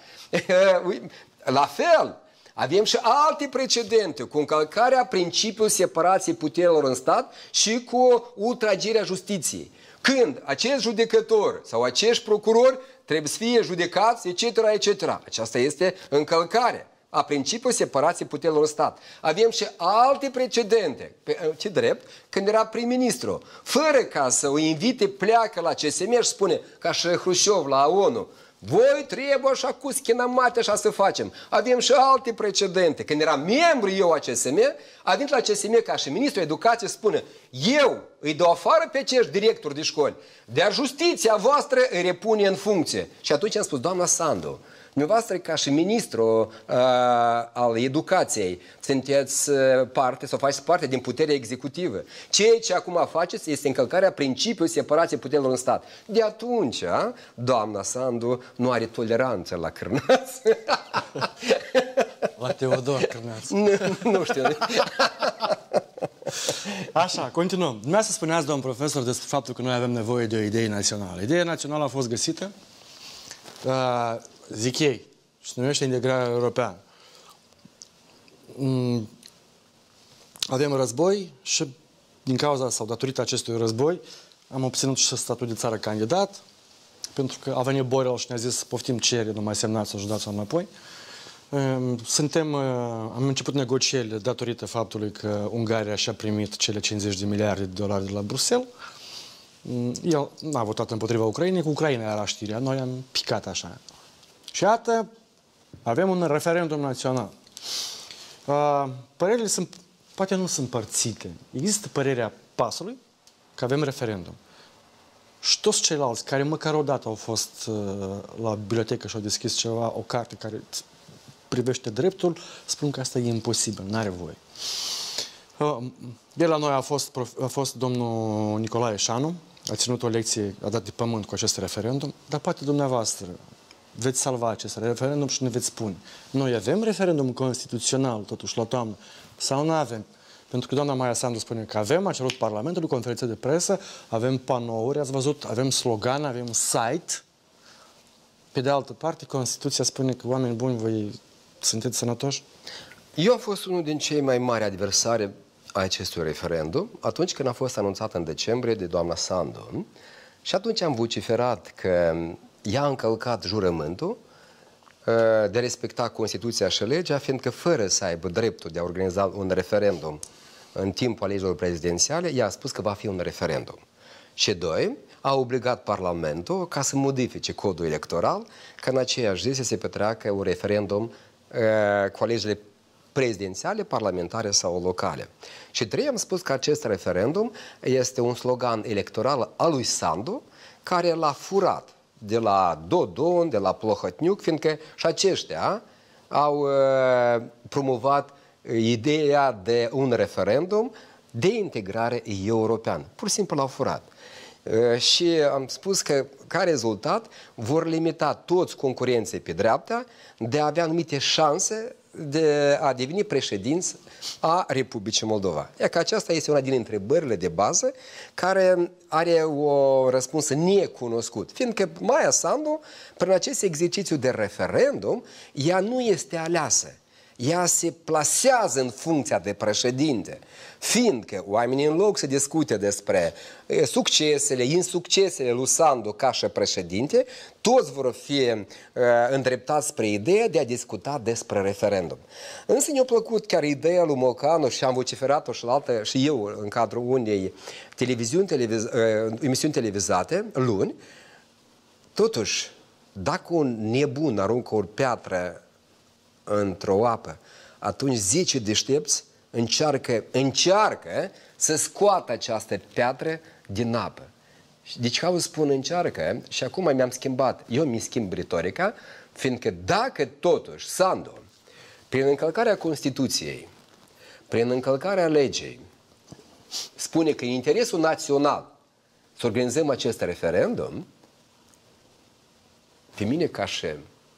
La fel, avem și alte precedente cu încălcarea principiului separației puterilor în stat și cu ultragerea justiției. Când acest judecător sau acești procurori trebuie să fie judecați, etc., etc. Aceasta este încălcare a principiului separației puterilor în stat. Avem și alte precedente. Ce drept? Când era prim-ministru, fără ca să o invite, pleacă la CSM și spune, ca și Hrușov la ONU: voi trebuie așa cu schinamate așa să facem. Avem și alte precedente. Când era membru eu a CSM, a venit la CSM ca și ministrul educației spune: eu îi dau afară pe acești directori de școli, dar justiția voastră îi repune în funcție. Și atunci am spus: doamna Sandu, dumneavoastră ca și ministru al educației sunteți parte sau faceți parte din puterea executivă. Ceea ce acum faceți este încălcarea principiului separației puterilor în stat. De atunci, doamna Sandu nu are toleranță la cârnați. La Teodor Cârnaț. Nu știu. Așa, continuăm. Dumneavoastră spuneați, domn profesor, despre faptul că noi avem nevoie de o idee națională. Ideea națională a fost găsită, zic ei, și se numește integrarea europeană. Avem război și din cauza sau datorită acestui război am obținut și statut de țară candidat, pentru că a venit Borel și ne-a zis: poftim cere, nu mai semnați să judați înapoi. Am început negocierile datorită faptului că Ungaria și-a primit cele 50 de miliarde de dolari de la Bruxelles. El n-a votat împotriva Ucrainei, cu Ucraina era știrea, noi am picat așa. Și iată, avem un referendum național. Părerile poate nu sunt împărțite. Există părerea PAS-ului că avem referendum. Și toți ceilalți care măcar o dată au fost la bibliotecă și au deschis ceva, o carte care privește dreptul, spun că asta e imposibil, n-are voie. De la noi a fost domnul Nicolae Șanu, a ținut o lecție, a dat de pământ cu acest referendum, dar poate dumneavoastră veți salva acest referendum și ne veți spune: noi avem referendum constituțional totuși la toamnă sau nu avem? Pentru că doamna Maia Sandu spune că avem, a cerut Parlamentului, conferințe de presă, avem panouri, ați văzut, avem slogan, avem site. Pe de altă parte, Constituția spune că oameni buni, voi sunteți sănătoși? Eu am fost unul din cei mai mari adversari a acestui referendum atunci când a fost anunțat în decembrie de doamna Sandu. Și atunci am vociferat că ea a încălcat jurământul de a respecta Constituția și legea, fiindcă fără să aibă dreptul de a organiza un referendum în timpul alegerilor prezidențiale, ea a spus că va fi un referendum. Și doi, a obligat Parlamentul ca să modifice codul electoral, ca în aceeași zi să se petreacă un referendum cu alegerile prezidențiale, parlamentare sau locale. Și trei, am spus că acest referendum este un slogan electoral al lui Sandu, care l-a furat de la Dodon, de la Plohotniuc, fiindcă și aceștia au promovat ideea de un referendum de integrare europeană. Pur și simplu l-au furat. Și am spus că, ca rezultat, vor limita toți concurenții pe dreapta de a avea anumite șanse de a deveni președinți a Republicii Moldova. Iar că aceasta este una din întrebările de bază care are o răspuns necunoscut. Fiindcă Maia Sandu, prin acest exercițiu de referendum, ea nu este aleasă. Ea se plasează în funcția de președinte, fiindcă oamenii, în loc să discute despre succesele, insuccesele lui Sandu ca și președinte, toți vor fi îndreptați spre ideea de a discuta despre referendum. Însă ne-a plăcut chiar ideea lui Mocanu și am vociferat-o și eu în cadrul unei emisiuni televizate luni. Totuși, dacă un nebun aruncă o piatră într-o apă, atunci 10 deștepți încearcă să scoată această piatră din apă. Deci, ca vă spun, încearcă, și acum mi-am schimbat, eu mi schimb retorica, fiindcă dacă totuși Sandu, prin încălcarea Constituției, prin încălcarea legii, spune că e interesul național să organizăm acest referendum, pe mine ca și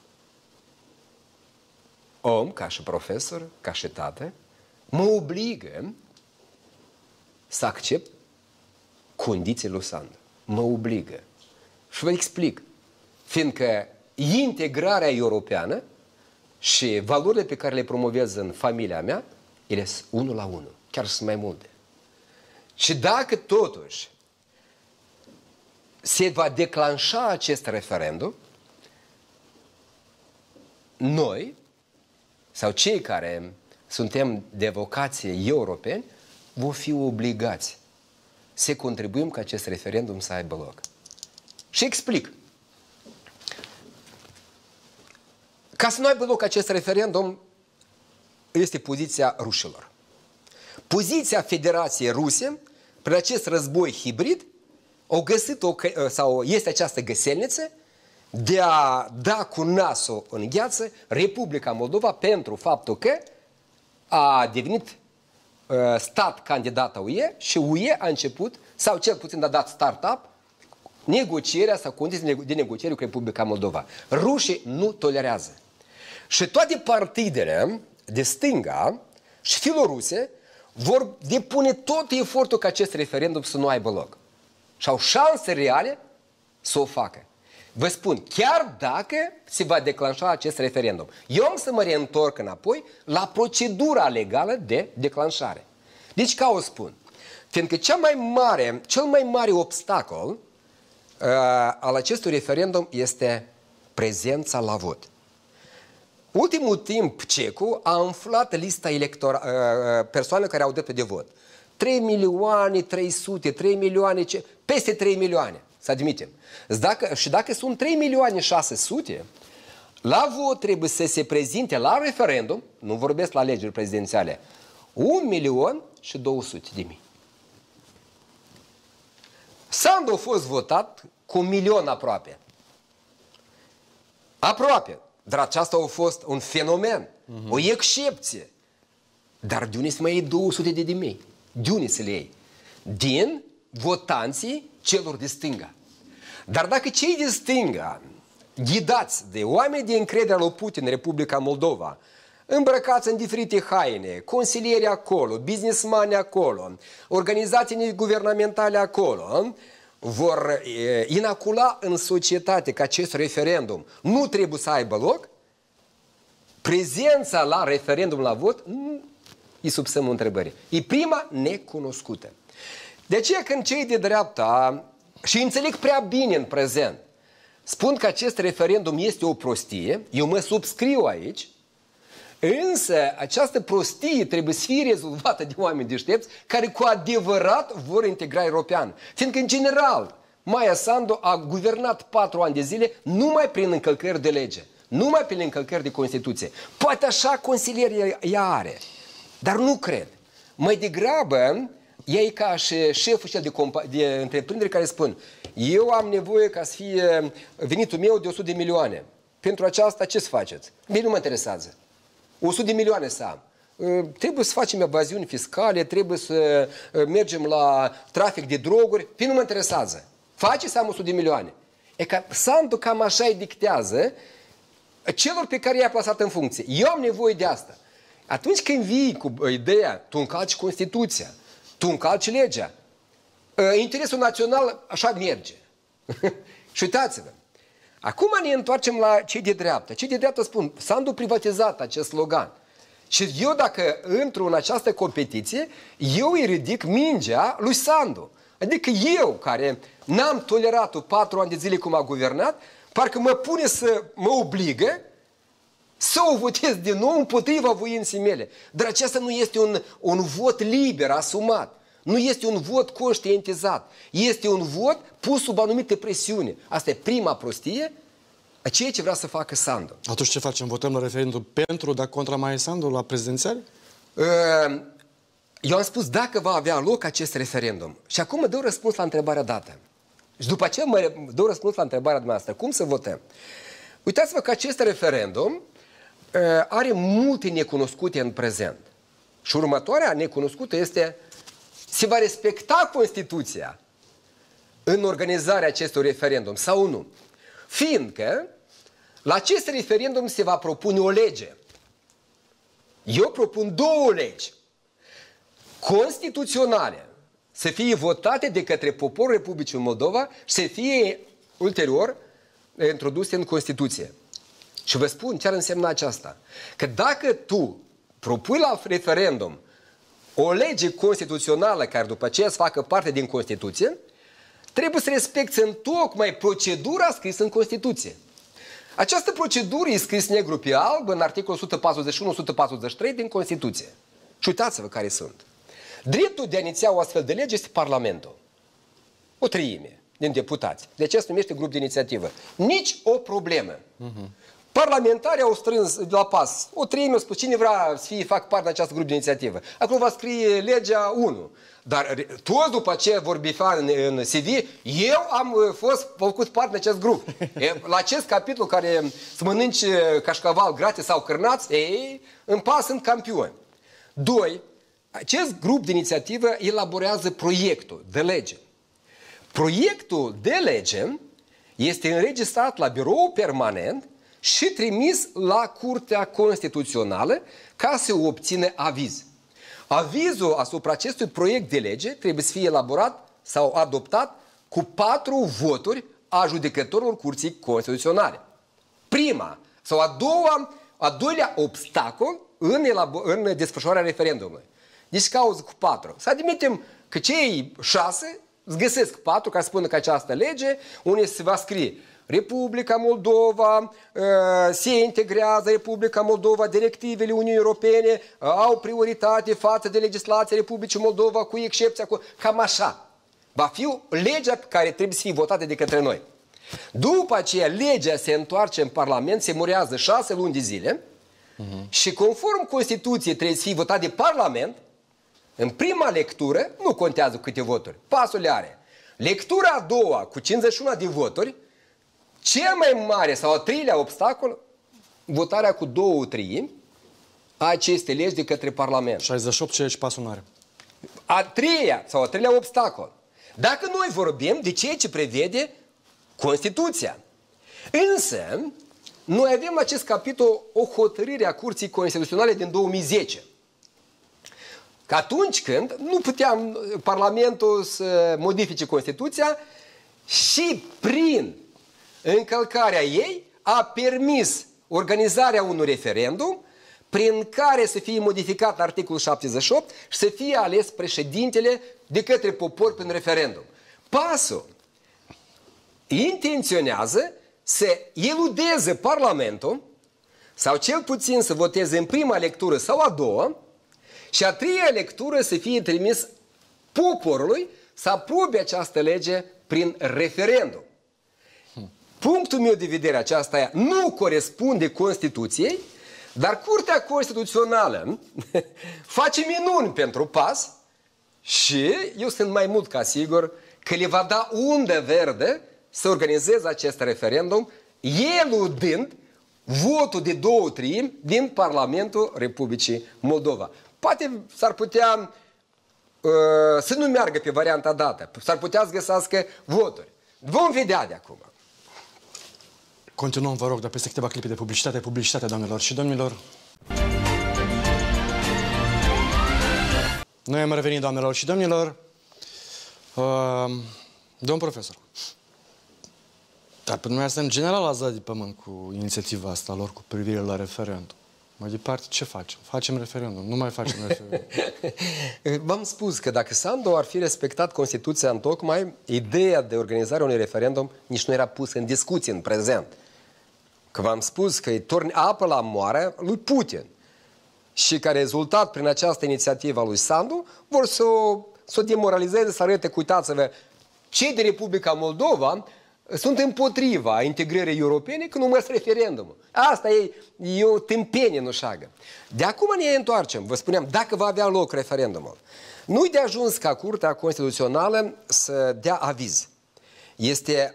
om, ca și profesor, ca și tată, mă obligă să accept condițiile lui Sandu. Mă obligă. Și vă explic. Fiindcă integrarea europeană și valorile pe care le promovez în familia mea, ele sunt 1 la 1. Chiar sunt mai multe. Și dacă totuși se va declanșa acest referendum, noi, sau cei care suntem de vocație europeni, vom fi obligați să contribuim ca acest referendum să aibă loc. Și explic. Ca să nu aibă loc acest referendum, este poziția rușilor. Poziția Federației Ruse, prin acest război hibrid, au găsit sau este această găselniță de a da cu nasul în gheață Republica Moldova pentru faptul că a devenit stat candidat a UE și UE a început, sau cel puțin a dat start-up, negocierea sau condiții de negociere cu Republica Moldova. Rușii nu tolerează. Și toate partidele de stânga și filoruse vor depune tot efortul ca acest referendum să nu aibă loc. Și au șanse reale să o facă. Vă spun, chiar dacă se va declanșa acest referendum, eu am să mă reîntorc înapoi la procedura legală de declanșare. Deci, ca o spun, fiindcă cel mai mare obstacol al acestui referendum este prezența la vot. Ultimul timp, CECU a umflat lista persoane care au dreptul de vot. 3 milioane 300, 3 milioane, peste 3 milioane, să admitem. Și dacă sunt 3 milioane 600, la vot trebuie să se prezinte la referendum, nu vorbesc la alegeri prezidențiale, 1.200.000. Sandu a fost votat cu 1 milion aproape. Aproape. Dar aceasta a fost un fenomen, o excepție. Dar de unde să mai iei 200.000? De unde să le iei? Din votanții celor de stânga. Dar dacă cei de stânga, ghidați de oameni de încredere lui Putin în Republica Moldova, îmbrăcați în diferite haine, consilieri acolo, businessmani acolo, organizații guvernamentale acolo, vor inacula în societate că acest referendum nu trebuie să aibă loc, prezența la referendum, la vot, e sub semnul întrebării. E prima necunoscută. De aceea când cei de dreapta, și înțeleg prea bine în prezent, spun că acest referendum este o prostie, eu mă subscriu aici, însă această prostie trebuie să fie rezolvată de oameni deștepți care cu adevărat vor integra european. Fiindcă, în general, Maia Sandu a guvernat 4 ani de zile numai prin încălcări de lege, numai prin încălcări de Constituție. Poate așa consilieri ea are, dar nu cred. Mai degrabă, ea e ca și șeful cel de întreprindere care spun: eu am nevoie ca să fie venitul meu de 100 de milioane. Pentru aceasta ce să faceți? Bine, nu mă interesează. 100 de milioane să am. Trebuie să facem evaziuni fiscale, trebuie să mergem la trafic de droguri. Bine, nu mă interesează. face să am 100 de milioane. E că Sandu cam așa îi dictează celor pe care i-a plasat în funcție. Eu am nevoie de asta. Atunci când vii cu ideea, tu încalci Constituția, tu încalci legea, interesul național așa merge. Și uitați-vă, acum ne întoarcem la cei de dreapta. Cei de dreapta spun, Sandu privatizat acest slogan. Și eu dacă intru în această competiție, eu îi ridic mingea lui Sandu. Adică eu, care n-am tolerat-o 4 ani de zile cum a guvernat, parcă mă pune să mă obligă să o votez din nou împotriva voinței mele. Dar acesta nu este un vot liber, asumat. Nu este un vot conștientizat. Este un vot pus sub anumite presiune. Asta e prima prostie a ceea ce vrea să facă Sandu. Atunci ce facem? Votăm la referendum pentru, dar contra mai Sandu la prezidențial? Eu am spus dacă va avea loc acest referendum. Și acum mă dau răspuns la întrebarea dată. Și după aceea mă dau răspuns la întrebarea dumneavoastră. Cum să votăm? Uitați-vă că acest referendum are multe necunoscute în prezent. Și următoarea necunoscută este: se va respecta Constituția în organizarea acestui referendum sau nu? Fiindcă la acest referendum se va propune o lege. Eu propun 2 legi constituționale să fie votate de către poporul Republicii Moldova și să fie ulterior introduse în Constituție. Și vă spun ce ar însemna aceasta. Că dacă tu propui la referendum o lege constituțională care după aceea să facă parte din Constituție, trebuie să respecti întocmai procedura scrisă în Constituție. Această procedură e scris negru pe alb în articolul 141-143 din Constituție. Și uitați-vă care sunt. Dreptul de a iniția o astfel de lege este Parlamentul. O treime din deputați. De aceea se numește grup de inițiativă. Nici o problemă. Parlamentarii au strâns la pas. O treime au spus, cine vrea să fac parte din această grup de inițiativă. Acolo va scrie legea 1. Dar toți după ce vor bifa în CV, eu am făcut parte din acest grup. La acest capitol care să mănânci cașcaval gratis sau cârnați, în pas sunt campioni. 2. Acest grup de inițiativă elaborează proiectul de lege. Proiectul de lege este înregistrat la birou permanent și trimis la Curtea Constituțională ca să obțină aviz. Avizul asupra acestui proiect de lege trebuie să fie elaborat sau adoptat cu 4 voturi a judecătorilor Curții Constituționale. Prima sau a doilea obstacol în desfășurarea referendumului. Deci cauză cu 4. Să admitem că cei 6 îți găsesc 4 ca să spună că această lege, unde se va scrie Republica Moldova se integrează, Republica Moldova, directivele Uniunii Europene au prioritate față de legislația Republicii Moldova, cu excepția, cam așa. Va fi legea care trebuie să fie votată de către noi. După aceea, legea se întoarce în Parlament, se murează 6 luni de zile și conform Constituției trebuie să fie votat de Parlament. În prima lectură, nu contează câte voturi, pasul le are. Lectura a doua, cu 51 de voturi, cel mai mare sau a treilea obstacol, votarea cu 2/3 a acestei legi de către Parlament. 68, ceea ce pasul nu are. A treilea obstacol. Dacă noi vorbim de ceea ce prevede Constituția. Însă, noi avem la acest capitol o hotărâre a Curții Constituționale din 2010. Că atunci când nu putea Parlamentul să modifice Constituția și prin încălcarea ei a permis organizarea unui referendum prin care să fie modificat articolul 78 și să fie ales președintele de către popor prin referendum. Pasul intenționează să eludeze Parlamentul sau cel puțin să voteze în prima lectură sau a doua și a treia lectură să fie trimis poporului să aprobe această lege prin referendum. Punctul meu de vedere aceasta nu corespunde Constituției, dar Curtea Constituțională face minuni pentru PAS și eu sunt mai mult ca sigur că le va da undă verde să organizeze acest referendum, eludând votul de 2/3 din Parlamentul Republicii Moldova. Poate s-ar putea să nu meargă pe varianta dată, s-ar putea să găsească voturi. Vom vedea de acum. Continuăm, vă rog, dar peste câteva clipe de publicitate, doamnelor și domnilor. Noi am revenit, doamnelor și domnilor. Domn profesor, dar pe dumneavoastră, în general, ați dat de pământ cu inițiativa asta lor cu privire la referendum. Mai departe, ce facem? Facem referendum, nu mai facem referendum. V-am spus că dacă Sandu ar fi respectat Constituția întocmai, ideea de organizare a unui referendum nici nu era pusă în discuție în prezent. Că v-am spus că îi torni apă la moare lui Putin. Și ca rezultat, prin această inițiativă a lui Sandu, vor să o demoralizeze, să arăte, uitați-vă, cei de Republica Moldova sunt împotriva integrării europene când numesc referendumul. Asta e o tâmpenie în șagă. De acum ne întoarcem. Vă spuneam, dacă va avea loc referendumul, nu-i de ajuns ca Curtea Constituțională să dea aviz. Este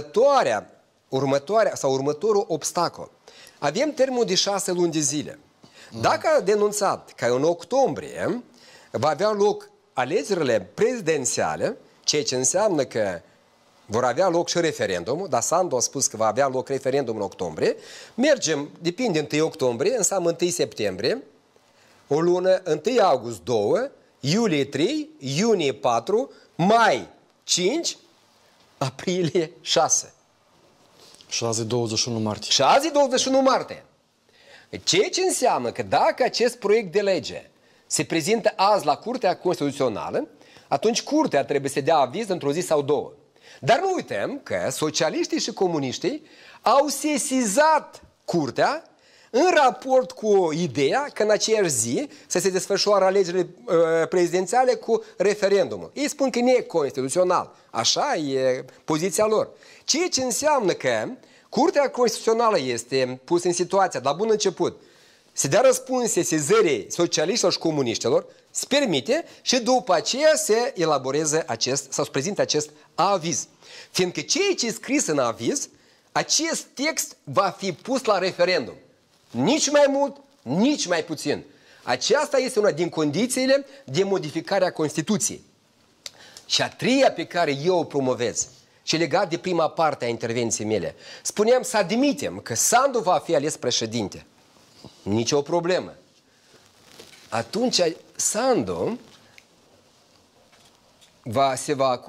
următorul obstacol. Avem termenul de 6 luni de zile. Dacă a denunțat că în octombrie va avea loc alegerile prezidențiale, ceea ce înseamnă că vor avea loc și referendumul, dar Sandu a spus că va avea loc referendum în octombrie, mergem, depinde, 1 octombrie, înseamnă 1 septembrie, o lună, 1 august 2, iulie 3, iunie 4, mai 5, aprilie 6. Și azi e 21 martie. Și azi e 21 martie. Ceea ce înseamnă că dacă acest proiect de lege se prezintă azi la Curtea Constituțională, atunci Curtea trebuie să dea aviz într-o zi sau două. Dar nu uităm că socialiștii și comuniștii au sesizat Curtea în raport cu ideea că în aceeași zi să se desfășoară alegerile prezidențiale cu referendumul. Ei spun că nu e constituțional. Așa e poziția lor. Ceea ce înseamnă că Curtea Constituțională este pusă în situația, de la bun început, să dea răspuns sesizării socialiștilor și comuniștilor, se permite și după aceea se elaboreze sau se prezinte acest aviz. Fiindcă ceea ce e scris în aviz, acest text va fi pus la referendum. Nici mai mult, nici mai puțin. Aceasta este una din condițiile de modificare a Constituției. Și a treia pe care eu o promovez, și legat de prima parte a intervenției mele, spuneam să admitem că Sandu va fi ales președinte. Nici o problemă. Atunci Sandu se va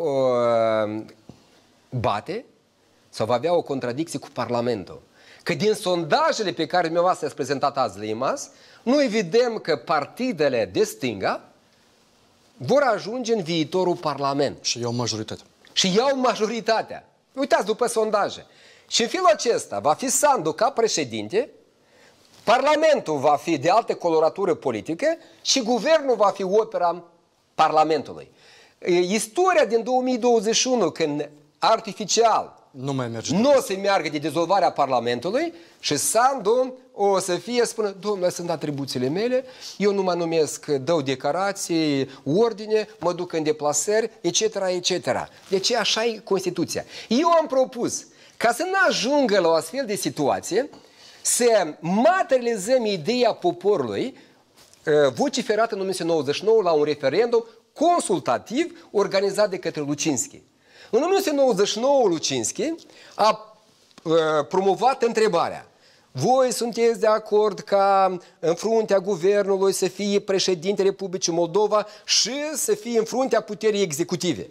bate sau va avea o contradicție cu Parlamentul. Că din sondajele pe care dumneavoastră ați prezentat azi la IMAS, noi vedem că partidele de stânga vor ajunge în viitorul Parlament. Și iau majoritatea. Și iau majoritatea. Uitați după sondaje. Și în felul acesta va fi Sandu ca președinte, Parlamentul va fi de altă coloratură politică și guvernul va fi opera Parlamentului. Istoria din 2021, când artificial nu o să meargă de dizolvarea Parlamentului și Sandu o să fie, spune, domnule, sunt atribuțiile mele, eu nu mă numesc, dau declarații, ordine, mă duc în deplasări, etc., etc. Deci așa e Constituția. Eu am propus, ca să nu ajungă la o astfel de situație, să materializăm ideea poporului vociferată în 1999 la un referendum consultativ organizat de către Lucinski. În 1999 Lucinski a promovat întrebarea: voi sunteți de acord ca în fruntea guvernului să fie președintele Republicii Moldova și să fie în fruntea puterii executive?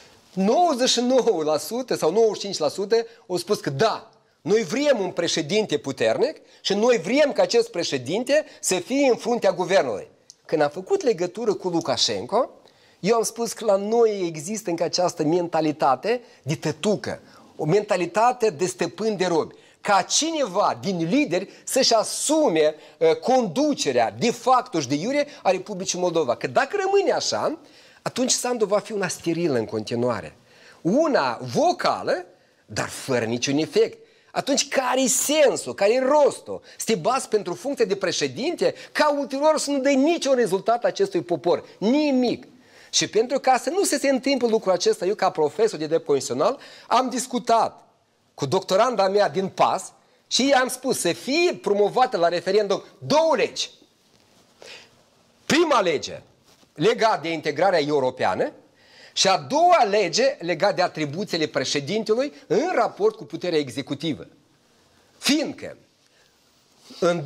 99% sau 95% au spus că da, noi vrem un președinte puternic și noi vrem ca acest președinte să fie în fruntea guvernului. Când am făcut legătură cu Lukashenko, eu am spus că la noi există încă această mentalitate de tătucă, o mentalitate de stăpân de robi. Ca cineva din lideri să-și asume conducerea de facto și de iure a Republicii Moldova. Că dacă rămâne așa, atunci Sandu va fi una sterilă în continuare. Una vocală, dar fără niciun efect. Atunci care-i sensul, care-i rostul? Să te bazi pentru funcție de președinte ca ulterior să nu dai niciun rezultat acestui popor. Nimic. Și pentru ca să nu se întâmple lucrul acesta, eu ca profesor de drept constituțional am discutat cu doctoranda mea din PAS și i-am spus să fie promovată la referendum două legi. Prima lege legată de integrarea europeană, Și a doua lege legată de atribuțiile președintelui în raport cu puterea executivă. Fiindcă în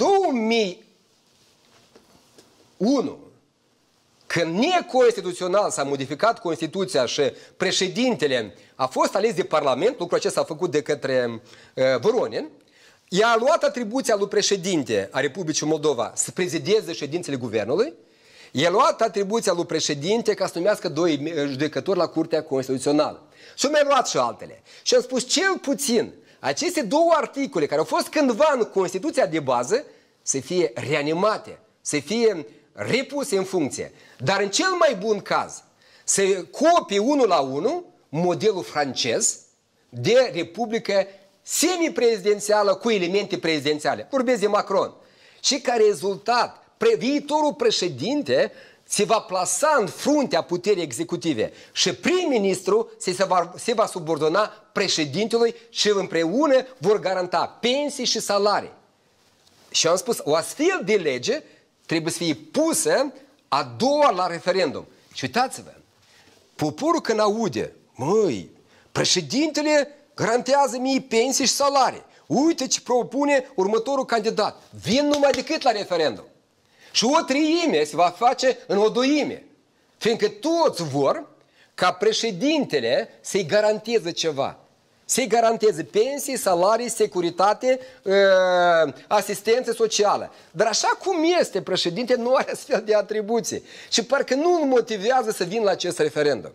2001, când neconstituțional s-a modificat Constituția și președintele a fost ales de Parlament, lucrul acesta a făcut de către Voronin, i-a luat atribuția lui președinte a Republicii Moldova să prezideze ședințele guvernului, i-a luat atribuția lui președinte ca să numească 2 judecători la Curtea Constituțională. Și mai luat și altele. Și am spus cel puțin aceste 2 articole care au fost cândva în Constituția de bază să fie reanimate, să fie repuse în funcție. Dar în cel mai bun caz să copie 1 la 1 modelul francez de republică semi-prezidențială cu elemente prezidențiale. Vorbesc de Macron. Și ca rezultat, viitorul președinte se va plasa în fruntea puterii executive și prim-ministru se va subordona președintelui și împreună vor garanta pensii și salarii. Și am spus, o astfel de lege trebuie să fie pusă a doua la referendum. Și uitați-vă, poporul când aude, măi, președintele garantează mie pensii și salarii. Uite ce propune următorul candidat. Vin numai decât la referendum. Și o treime se va face în o doime. Fiindcă toți vor ca președintele să-i garanteze ceva. Să-i garanteze pensii, salarii, securitate, asistență socială. Dar așa cum este președinte, nu are astfel de atribuții. Și parcă nu îl motivează să vină la acest referendum.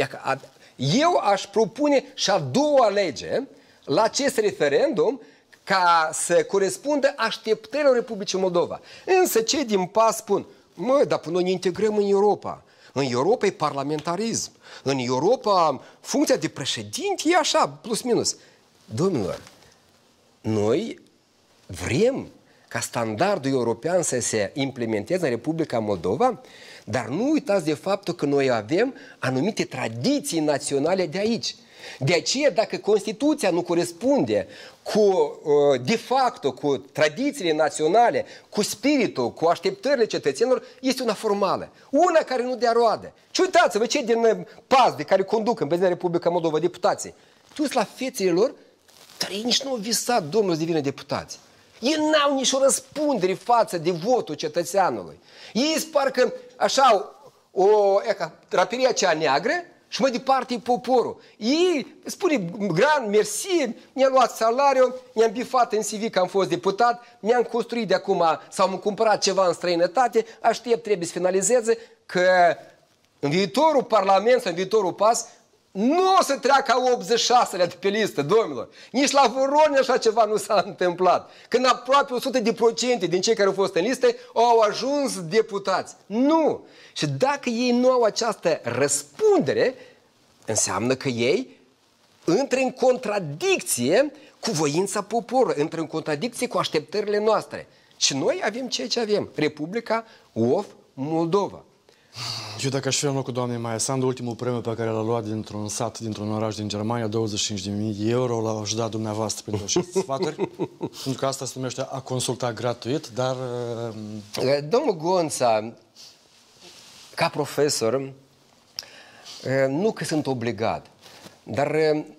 Eu aș propune și a doua lege la acest referendum ca să corespundă așteptărilor Republicii Moldova. Însă cei din PAS spun, mă, dar până noi ne integrăm în Europa. În Europa e parlamentarism. În Europa funcția de președinte e așa, plus minus. Domnilor, noi vrem ca standardul european să se implementeze în Republica Moldova, dar nu uitați de faptul că noi avem anumite tradiții naționale de aici. De aceea, dacă Constituția nu corespunde de facto cu tradițiile naționale, cu spiritul, cu așteptările cetățenilor, este una formală. Una care nu dea roadă. Și uitați-vă, cei din PAS de care conduc în prezidența Republica Moldova deputații, tu-ți la fețele lor, dar ei nici nu au visat, domnul, să devină deputați. Ei n-au nici o răspundere față de votul cetățeanului. Ei spar că așa, draperia cea neagră, și mai departe e poporul. Ei spune, gran, mersi, ne-am luat salariul, ne-am bifat în CV că am fost deputat, ne-am construit de acum, sau am cumpărat ceva în străinătate, aștept, trebuie să finalizeze că în viitorul Parlament sau în viitorul PAS nu o să treacă a 86-lea de pe listă, domnilor. Nici la Voronin așa ceva nu s-a întâmplat. Când aproape 100% din cei care au fost în listă au ajuns deputați. Nu! Și dacă ei nu au această răspundere, înseamnă că ei intră în contradicție cu voința poporului, intră în contradicție cu așteptările noastre. Și noi avem ceea ce avem. Republica of Moldova. Eu dacă aș fi în locul doamnei Maia Sandu, ultimul premiu pe care l-a luat dintr-un sat, dintr-un oraș din Germania, 25.000 de euro, l-a ajutat dumneavoastră pentru aceste sfaturi, pentru că asta se numește a consulta gratuit, dar... Domnul Gonța, ca profesor, nu că sunt obligat, dar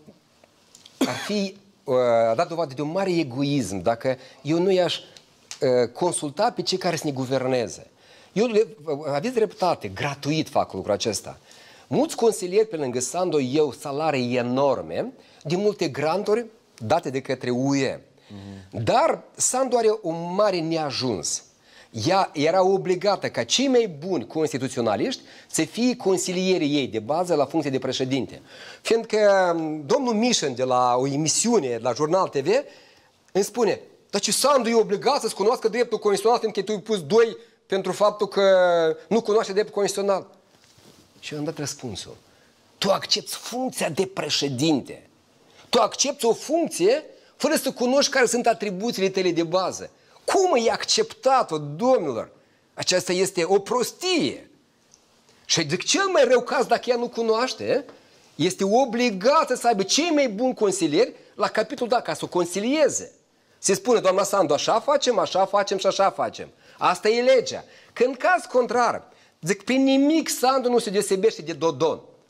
a dat dovadă de un mare egoism dacă eu nu i-aș consulta pe cei care să ne guverneze. Aveți dreptate, gratuit fac lucrul acesta. Mulți consilieri pe lângă Sandu iau salarii enorme de multe granturi date de către UE. Dar Sandu are un mare neajuns. Ea era obligată ca cei mai buni constituționaliști să fie consilierii ei de bază la funcție de președinte. Fiindcă domnul Mișan de la o emisiune la Jurnal TV îmi spune, dar ce Sandu e obligat să-ți cunoască dreptul constituțional fiindcă tu ai pus 2 pentru faptul că nu cunoaște dreptul constituțional. Și eu am dat răspunsul. Tu accepți funcția de președinte. Tu accepți o funcție fără să cunoști care sunt atribuțiile tale de bază. Cum e acceptat-o, domnilor? Aceasta este o prostie. Și de cel mai rău caz, dacă ea nu cunoaște, este obligată să aibă cei mai buni consilieri la capitolul ca să o consilieze. Se spune, doamna Sandu, așa facem și așa facem. Asta e legea. Că în caz contrar, zic, prin nimic Sandu nu se deosebește de Dodon.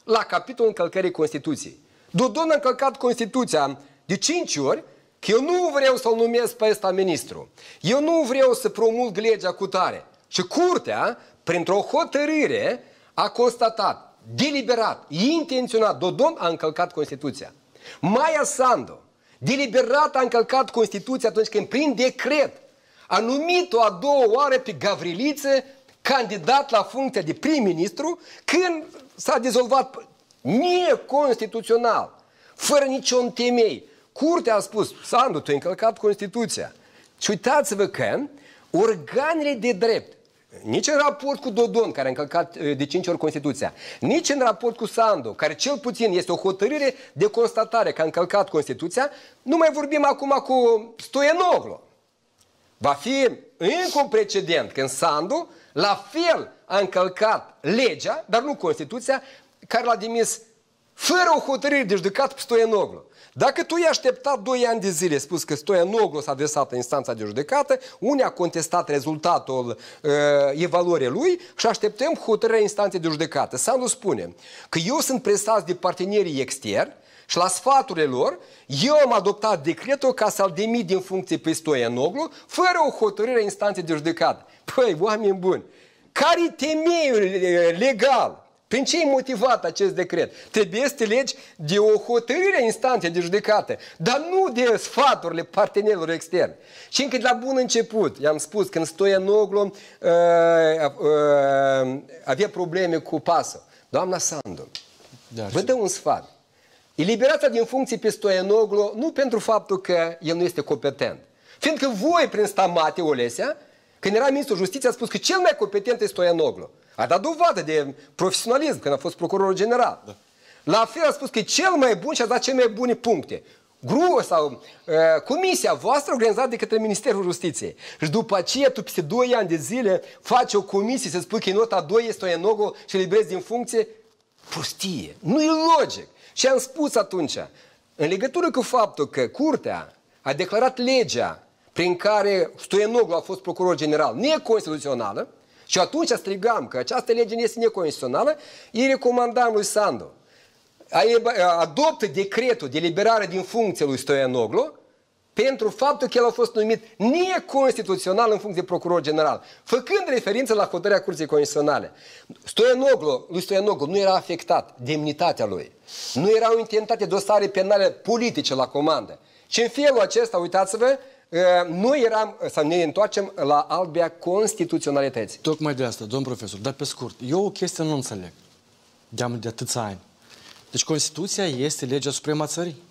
la capitolul încălcării Constituției. Dodon a încălcat Constituția de 5 ori, că eu nu vreau să-l numesc pe ăsta ministru. Eu nu vreau să promulg legea cu tare. Și curtea, printr-o hotărâre, a constatat, deliberat, intenționat, Dodon a încălcat Constituția. Maia Sandu, deliberat a încălcat Constituția atunci când, prin decret, a numit-o a doua oară pe Gavriliță candidat la funcția de prim-ministru când s-a dizolvat neconstituțional, fără niciun temei. Curtea a spus, Sandu, tu ai încălcat Constituția. Și uitați-vă că organele de drept, nici în raport cu Dodon, care a încălcat de 5 ori Constituția, nici în raport cu Sandu, care cel puțin este o hotărâre de constatare că a încălcat Constituția, nu mai vorbim acum cu Stoianoglu. Va fi încă un precedent când Sandu, la fel, a încălcat legea, dar nu Constituția, care l-a demis fără o hotărâre de judecat pe Stoianoglu. Dacă tu i-ai așteptat 2 ani de zile, spus că Stoianoglu s-a adresat în instanța de judecată, unii a contestat rezultatul evaluării lui și așteptăm hotărârea instanței de judecată. Sandu spune că eu sunt presat de partenerii externi și la sfaturile lor, eu am adoptat decretul ca să-l demit din funcție pe Stoianoglu, fără o hotărâre a instanței de judecată. Păi, oameni buni, care-i temeiul legal? Prin ce e motivat acest decret? Trebuie să te legi de o hotărâre a instanței de judecată, dar nu de sfaturile partenerilor externi. Și încă de la bun început, i-am spus, când Stoianoglu avea probleme cu pasul. Doamna Sandu, vă dă un sfat. Eliberați din funcție pe Stoianoglu nu pentru faptul că el nu este competent. Fiindcă voi, prin Stamate Olesea, când era ministrul justiției, a spus că cel mai competent este Stoianoglu. A dat dovadă de profesionalism când a fost procurorul general. Da. La fel a spus că e cel mai bun și a dat cele mai bune puncte. Comisia voastră organizată de către Ministerul Justiției. Și după aceea, tu peste 2 ani de zile faci o comisie să spui că nota 2 este Stoianoglu și eliberezi din funcție. Prostie. Nu e logic. Și am spus atunci, în legătură cu faptul că Curtea a declarat legea prin care Stoianoglu a fost procuror general neconstituțională, și atunci strigam că această lege nu este neconstituțională, îi recomandam lui Sandu. Adoptă decretul de eliberare din funcție lui Stoianoglu pentru faptul că el a fost numit neconstituțional în funcție de procuror general, făcând referință la hotărârea Curții Constituționale. Lui Stoianoglu nu era afectat demnitatea lui. Nu erau intentate dosare penale politice la comandă. Și în felul acesta, uitați-vă, noi eram, să ne întoarcem la albia constituționalității. Tocmai de asta, domn profesor, dar pe scurt, eu o chestie nu înțeleg de atâția ani. Deci Constituția este legea supremă a țării?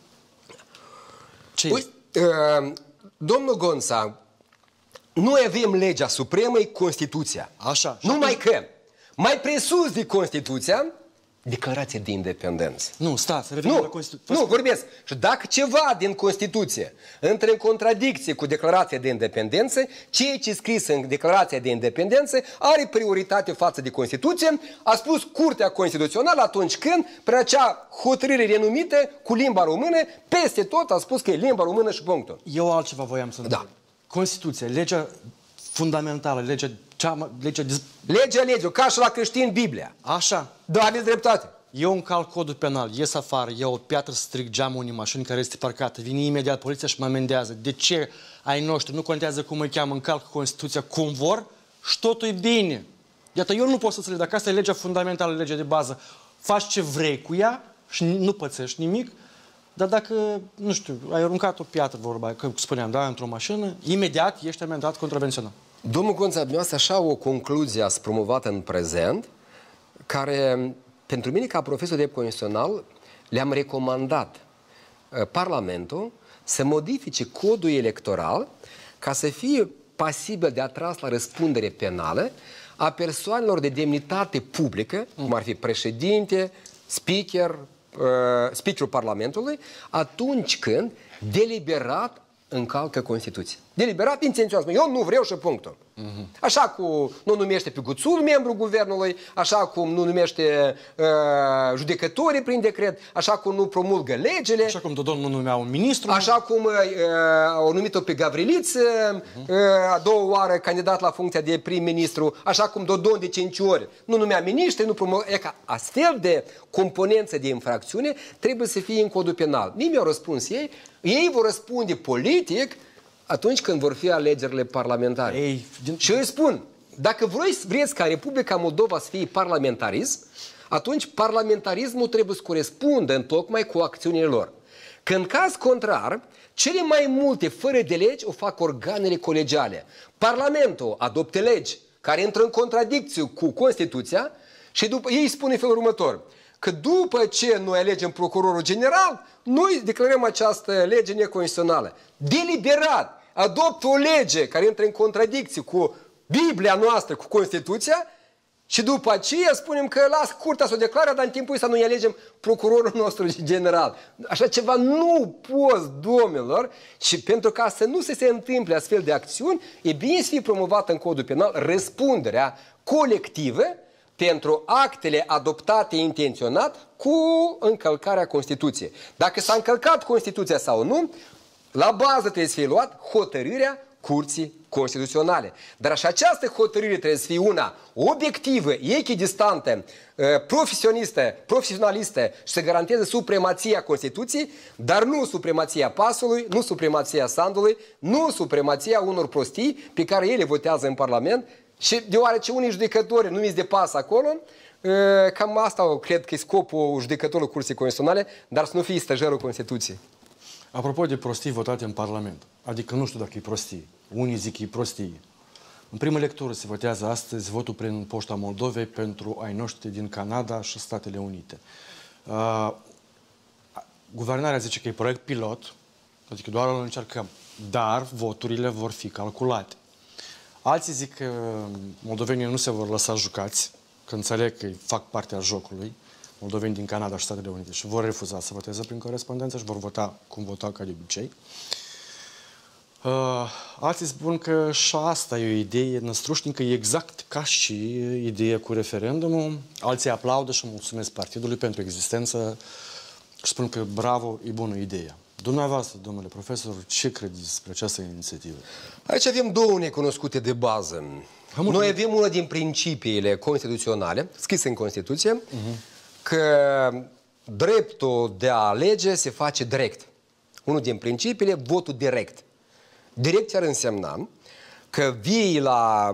Ce este? Domnul Gonța, noi avem legea supremă, e Constituția. Așa. Numai că, mai presus de Constituția, declarația de independență. Nu, stați, revenim la Constituție. Nu, vorbesc. Și dacă ceva din Constituție intră în contradicție cu declarația de independență, ceea ce e scris în declarația de independență are prioritate față de Constituție, a spus Curtea Constituțională atunci când, prin acea hotărâre renumită cu limba română, peste tot a spus că e limba română și punctul. Eu altceva voiam să întreb. Constituția, legea fundamentală, legea, ca și la creștini Biblia. Așa. Da, aveți dreptate. Eu încalc codul penal, ies afară, iau o piatră, stric geamul unei mașini care este parcată, vine imediat poliția și mă amendează. De ce ai noștri, nu contează cum îi cheamă, încalcă Constituția cum vor și totul e bine. Iată, eu nu pot să înțeleg, dacă asta e legea fundamentală, legea de bază, faci ce vrei cu ea și nu pățești nimic, dar dacă, nu știu, ai aruncat o piatră, vorba, că spuneam, da, într-o mașină, imediat ești amendat contravențional. Domnul Gonța, dumneavoastră așa o concluzie ați promovată în prezent, care, pentru mine, ca profesor de drept constituțional, le-am recomandat Parlamentul să modifice codul electoral ca să fie pasibil de atras la răspundere penală a persoanelor de demnitate publică, cum ar fi președinte, speakerul Parlamentului, atunci când deliberat încalcă Constituția. Deliberat intenționat. Eu nu vreau și punctul. Așa cum nu numește pe Guțul membru guvernului, așa cum nu numește judecătorii prin decret, așa cum nu promulgă legile. Așa cum Dodon nu numea un ministru. Așa cum au numit-o pe Gavriliță, a doua oară candidat la funcția de prim-ministru, așa cum Dodon de 5 ori nu numea miniștri, nu promulga. E ca astfel de componență de infracțiune trebuie să fie în codul penal. Nimeni au răspuns ei vor răspunde politic atunci când vor fi alegerile parlamentare. Și eu îi spun, dacă vreți ca Republica Moldova să fie parlamentarism, atunci parlamentarismul trebuie să corespundă întocmai cu acțiunile lor. Că în caz contrar, cele mai multe fără de legi o fac organele colegiale. Parlamentul adoptă legi care intră în contradicție cu Constituția și ei spun în felul următor, că după ce noi alegem procurorul general, noi declarăm această lege neconstituțională. Deliberat adoptă o lege care intră în contradicție cu Biblia noastră, cu Constituția și după aceea spunem că las curtea să o declare, dar în timpul ăsta noi alegem procurorul nostru general. Așa ceva nu poți, domnilor, și pentru ca să nu se întâmple astfel de acțiuni, e bine să fie promovată în codul penal răspunderea colectivă pentru actele adoptate intenționat cu încălcarea Constituției. Dacă s-a încălcat Constituția sau nu, la bază trebuie să fie luat hotărârea Curții Constituționale. Dar și această hotărâre trebuie să fie una obiectivă, echidistantă, profesionalistă și să garanteze supremația Constituției, dar nu supremația pasului, nu supremația sandului, nu supremația unor prostii pe care ele votează în Parlament și deoarece unii judecători numiți de pas acolo, cam asta cred că e scopul judecătorului Curții Constituționale, dar să nu fie stajarul Constituției. Apropo de prostii votate în Parlament, adică nu știu dacă e prostie, unii zic că e prostie. În primă lectură se votează astăzi votul prin Poșta Moldovei pentru ai noștri din Canada și Statele Unite. Guvernarea zice că e proiect pilot, adică doar îl încercăm, dar voturile vor fi calculate. Alții zic că moldovenii nu se vor lăsa jucați, că înțeleg că fac parte a jocului, moldoveni din Canada și Statele Unite, și vor refuza să voteze prin corespondență și vor vota cum votau ca de obicei. Alții spun că și asta e o idee năstrușnică, exact ca și ideea cu referendumul. Alții aplaudă și mulțumesc partidului pentru existență și spun că bravo, e bună ideea. Dumneavoastră, domnule profesor, ce credeți despre această inițiativă? Aici avem două necunoscute de bază. Noi avem una din principiile constituționale, scrise în Constituție, că dreptul de a alege se face direct. Unul din principiile, votul direct. Direct ar însemna că vii la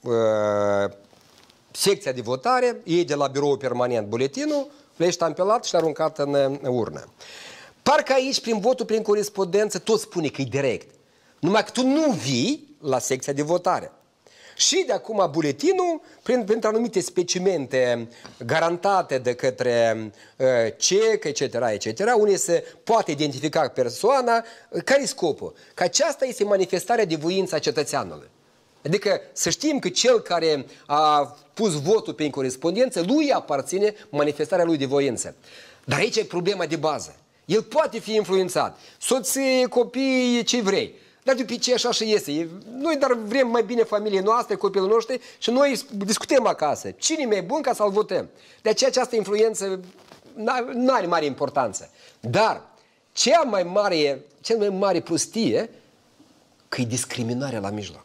secția de votare, iei de la birou permanent buletinul, le-ai ștampelat și l-ai aruncat în urnă. Parcă aici, prin votul prin corespondență, tot spune că e direct. Numai că tu nu vii la secția de votare. Și de acum buletinul, prin anumite specimente garantate de către CEC, etc., unde se poate identifica persoana, care e scopul? Că aceasta este manifestarea de voință a cetățeanului. Adică să știm că cel care a pus votul prin corespondență, lui aparține manifestarea lui de voință. Dar aici e problema de bază. El poate fi influențat. Soții, copii, ce vrei. Dar după ce așa și este. Noi dar vrem mai bine familiei noastre, copilul noștri și noi discutăm acasă. Cine e mai bun ca să-l votăm? De aceea această influență nu are mare importanță. Dar cea mai mare prostie că e discriminarea la mijloc.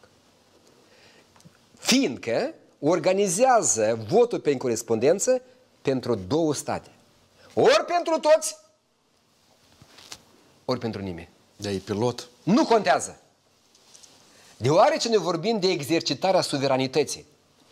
Fiindcă organizează votul prin corespondență pentru două state. Ori pentru toți, ori pentru nimeni. De-ai pilot. Nu contează. Deoarece ne vorbim de exercitarea suveranității,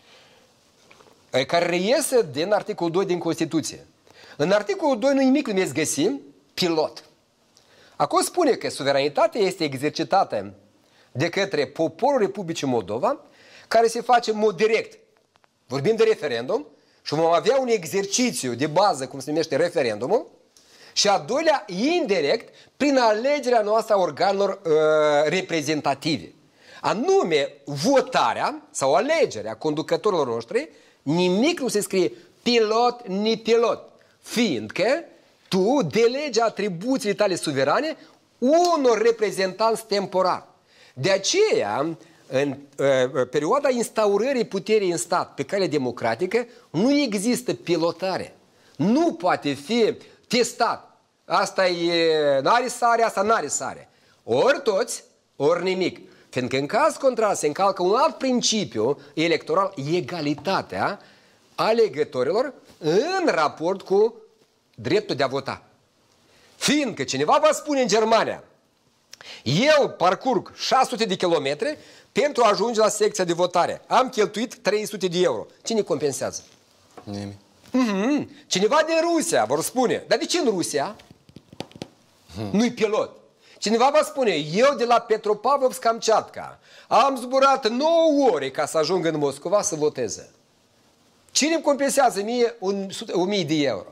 care reiese din articolul 2 din Constituție. În articolul 2 nu nimic nu veți găsi pilot. Acolo spune că suveranitatea este exercitată de către poporul Republicii Moldova, care se face în mod direct. Vorbim de referendum și vom avea un exercițiu de bază, cum se numește referendumul, și a doilea, indirect, prin alegerea noastră a organelor reprezentative. Anume, votarea sau alegerea conducătorilor noștri, nimic nu se scrie pilot, ni pilot. Fiindcă tu delegi atribuțiile tale suverane unor reprezentanți temporari. De aceea, în perioada instaurării puterii în stat pe cale democratică, nu există pilotare. Nu poate fi testat. Asta e, n-are sare, asta n-are sare. Ori toți, ori nimic. Fiindcă în caz contrar se încalcă un alt principiu electoral, egalitatea alegătorilor în raport cu dreptul de a vota. Fiindcă cineva va spune în Germania, eu parcurg 600 de kilometri pentru a ajunge la secția de votare. Am cheltuit 300 de euro. Cine compensează? Nimeni. Cineva din Rusia vor spune, dar de ce în Rusia? Nu-i pilot. Cineva va spune, eu de la Petropavlovsk-Kamchatka am zburat 9 ore ca să ajung în Moscova să voteze. Cine îmi compensează mie 1000 de euro?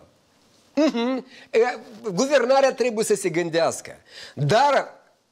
Guvernarea trebuie să se gândească. Dar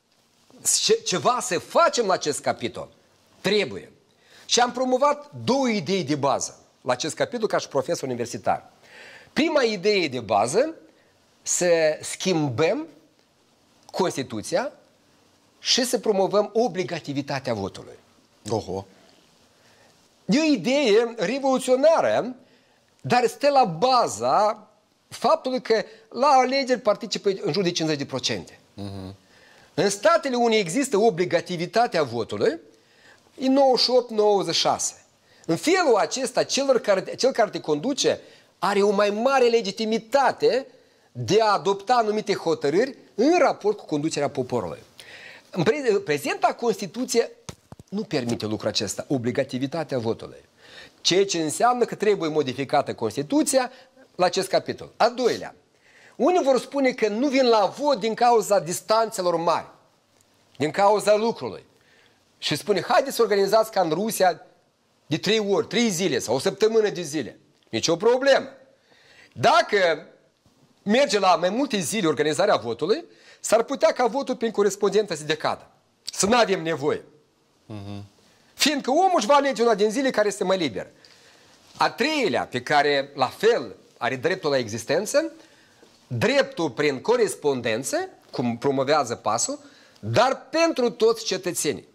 ceva să facem la acest capitol trebuie. Și am promovat 2 idei de bază la acest capitol ca și profesor universitar. Prima idee de bază, să schimbăm Constituția și să promovăm obligativitatea votului. Oho. E o idee revoluționară, dar stă la baza faptului că la alegeri participă în jur de 50%. În statele unde există obligativitatea votului, e 98-96. În felul acesta, cel care te conduce are o mai mare legitimitate de a adopta anumite hotărâri în raport cu conducerea poporului. În prezenta Constituție nu permite lucrul acesta, obligativitatea votului. Ceea ce înseamnă că trebuie modificată Constituția la acest capitol. A doilea, unii vor spune că nu vin la vot din cauza distanțelor mari, din cauza lucrului. Și spune, haideți să organizați ca în Rusia de 3 ori, 3 zile sau o săptămână de zile. Nici o problemă. Dacă merge la mai multe zile organizarea votului, s-ar putea ca votul prin corespondență să decadă. Să nu avem nevoie. Fiindcă omul își va alege una din zile care este mai liber. A treilea, pe care la fel are dreptul la existență, dreptul prin corespondență, cum promovează pasul, dar pentru toți cetățenii.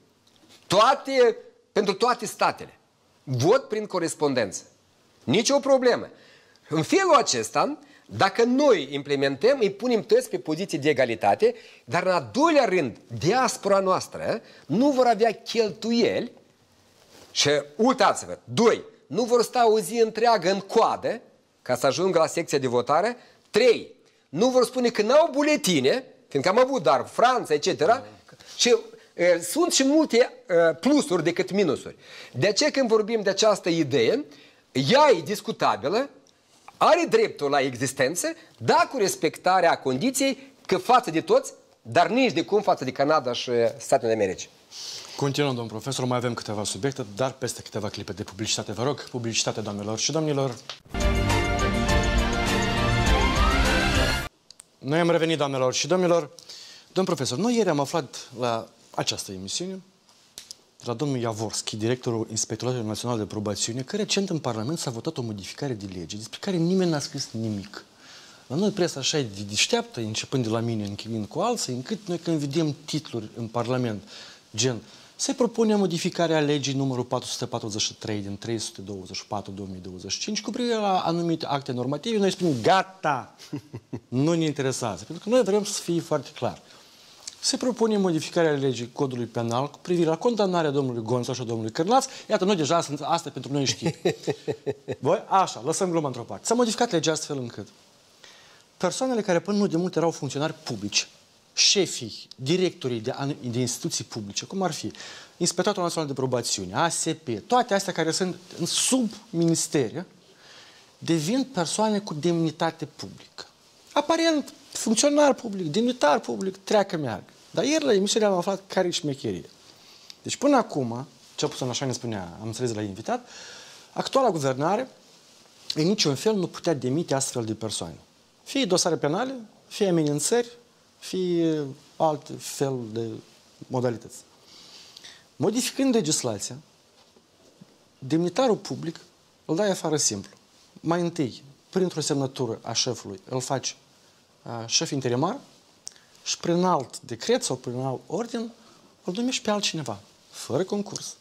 Pentru toate statele. Vot prin corespondență. Nici o problemă. În felul acesta, dacă noi implementăm, îi punem toți pe poziții de egalitate, dar în a doilea rând, diaspora noastră nu vor avea cheltuieli și uitați-vă, 2, nu vor sta o zi întreagă în coadă ca să ajungă la secția de votare, 3, nu vor spune că n-au buletine, fiindcă am avut dar Franța, etc. Și sunt și multe plusuri decât minusuri. De aceea când vorbim de această idee, ea e discutabilă, are dreptul la existență, dar cu respectarea condiției că față de toți, dar nici de cum față de Canada și Statele Unite Americii. Continuăm, domn profesor, mai avem câteva subiecte, dar peste câteva clipe de publicitate. Vă rog, publicitate, doamnelor și domnilor. Noi am revenit, doamnelor și domnilor. Domn profesor, noi ieri am aflat la această emisiune de la domnul Iavorski, directorul Inspectoratului Național de Probațiune, că recent în Parlament s-a votat o modificare de lege despre care nimeni n-a scris nimic. La noi presa așa e deșteaptă, începând de la mine, închirind cu alții, încât noi când vedem titluri în Parlament, gen, se propune modificarea legii numărul 443 din 324-2025 cu privire la anumite acte normative, noi spunem, gata, nu ne interesează. Pentru că noi vrem să fie foarte clar. Se propune modificarea legii codului penal cu privire la condamnarea domnului Gonța și a domnului Cârlaț. Iată, noi deja sunt asta pentru noi știm. Voi, așa, lăsăm gluma într-o parte. S-a modificat legea astfel încât persoanele care până nu de mult erau funcționari publici, șefii, directorii de instituții publice, cum ar fi Inspectoratul Național de Probațiune, ASP, toate astea care sunt sub ministere, devin persoane cu demnitate publică. Aparent, funcționar public, demnitar public, treacă meargă. Dar ieri la emisiune am aflat care e șmecherie. Deci până acum, cel puțin așa ne spunea, am înțeles de la invitat, actuala guvernare în niciun fel nu putea demite astfel de persoane. Fie dosare penale, fie amenințări, fie alt fel de modalități. Modificând legislația, demnitarul public îl dai afară simplu. Mai întâi, printr-o semnătură a șefului, îl faci șef interimar și prin alt decret sau prin alt ordin îl numești pe altcineva. fără concurs,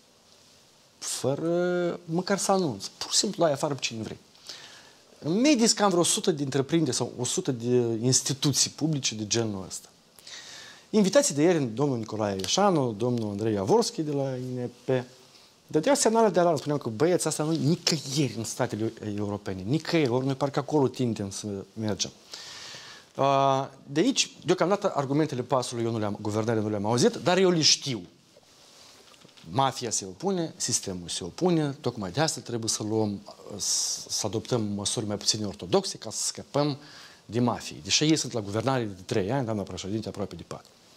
fără măcar să anunț, pur și simplu ai afară pe cine vrei. În medie sunt cam vreo 100 de întreprinderi sau 100 de instituții publice de genul ăsta. Invitații de ieri, domnul Nicolae Ieșanu, domnul Andrei Iavorski de la INP, dădeau semnale de alarmă, spuneau că băieți, asta nu e nicăieri în statele europene, nicăieri, ori noi parcă acolo tindem să mergem. De aici, deocamdată, argumentele PAS-ului guvernării nu le-am auzit, dar eu le știu. Mafia se opune, sistemul se opune, tocmai de asta trebuie să adoptăm măsuri mai puțin ortodoxe ca să scăpăm de mafie. Deși ei sunt la guvernare de 3 ani, doamna președinte, aproape de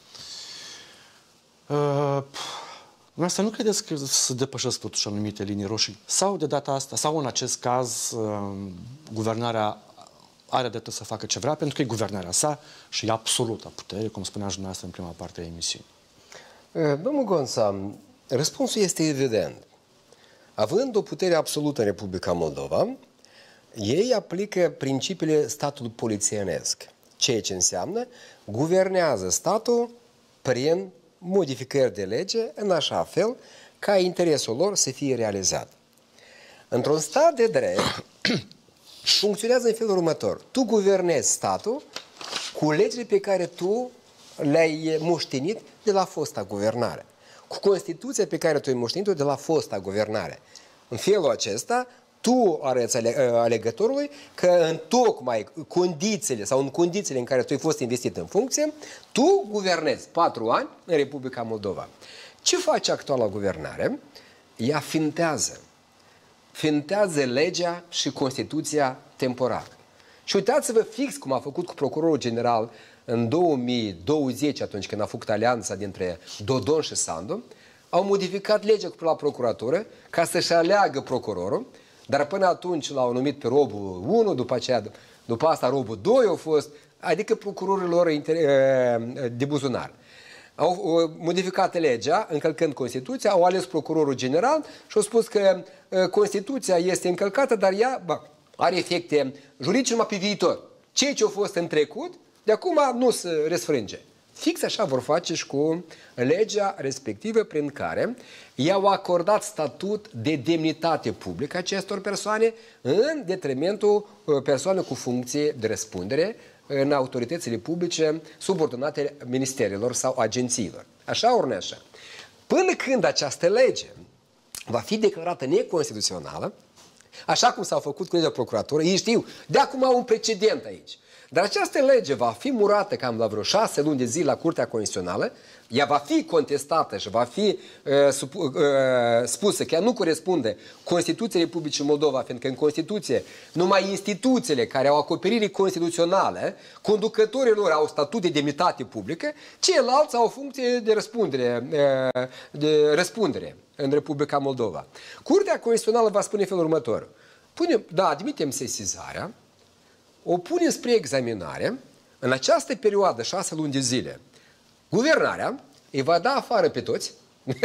4. Asta nu credeți că se depășesc totuși anumite linii roșii? Sau de data asta, sau în acest caz, guvernarea are dreptul să facă ce vrea, pentru că e guvernarea sa și e absolută putere, cum spunea și dumneavoastră în prima parte a emisiunii. Domnul Gonța, răspunsul este evident. Având o putere absolută în Republica Moldova, ei aplică principiile statului polițienesc, ceea ce înseamnă guvernează statul prin modificări de lege în așa fel ca interesul lor să fie realizat. Într-un stat de drept funcționează în felul următor. Tu guvernezi statul cu legile pe care tu le-ai moștenit de la fosta guvernare, cu Constituția pe care tu ai moștenit-o de la fosta guvernare. În felul acesta, tu arăți alegătorului că în tocmai condițiile sau în condițiile în care tu ai fost investit în funcție, tu guvernezi 4 ani în Republica Moldova. Ce face actuala guvernare? Ea fintează legea și Constituția temporar. Și uitați-vă fix cum a făcut cu procurorul general în 2020, atunci când a făcut alianța dintre Dodon și Sandu, au modificat legea cu la procuratură ca să-și aleagă procurorul, dar până atunci l-au numit pe robul 1, după asta robul 2 au fost, adică procurorii lor de buzunar. Au modificat legea, încălcând Constituția, au ales procurorul general și au spus că Constituția este încălcată, dar ea are efecte juridice numai pe viitor. Ceea ce a fost în trecut, de acum nu se răsfrânge. Fix așa vor face și cu legea respectivă prin care i-au acordat statut de demnitate publică acestor persoane în detrimentul persoanelor cu funcție de răspundere în autoritățile publice subordonate ministerilor sau agențiilor. Așa ori așa. Până când această lege va fi declarată neconstituțională, așa cum s-au făcut cu legea procuratură, ei știu, de acum au un precedent aici. Dar această lege va fi murată cam la vreo 6 luni de zi la Curtea Constituțională, ea va fi contestată și va fi spusă că ea nu corespunde Constituției Republicii Moldova, fiindcă în Constituție numai instituțiile care au acoperire constituțională, conducătorii lor au statut de demnitate publică, ceilalți au funcție de răspundere în Republica Moldova. Curtea Constituțională va spune felul următor. Admitem sesizarea, o pune spre examinare, în această perioadă, 6 luni de zile, guvernarea îi va da afară pe toți,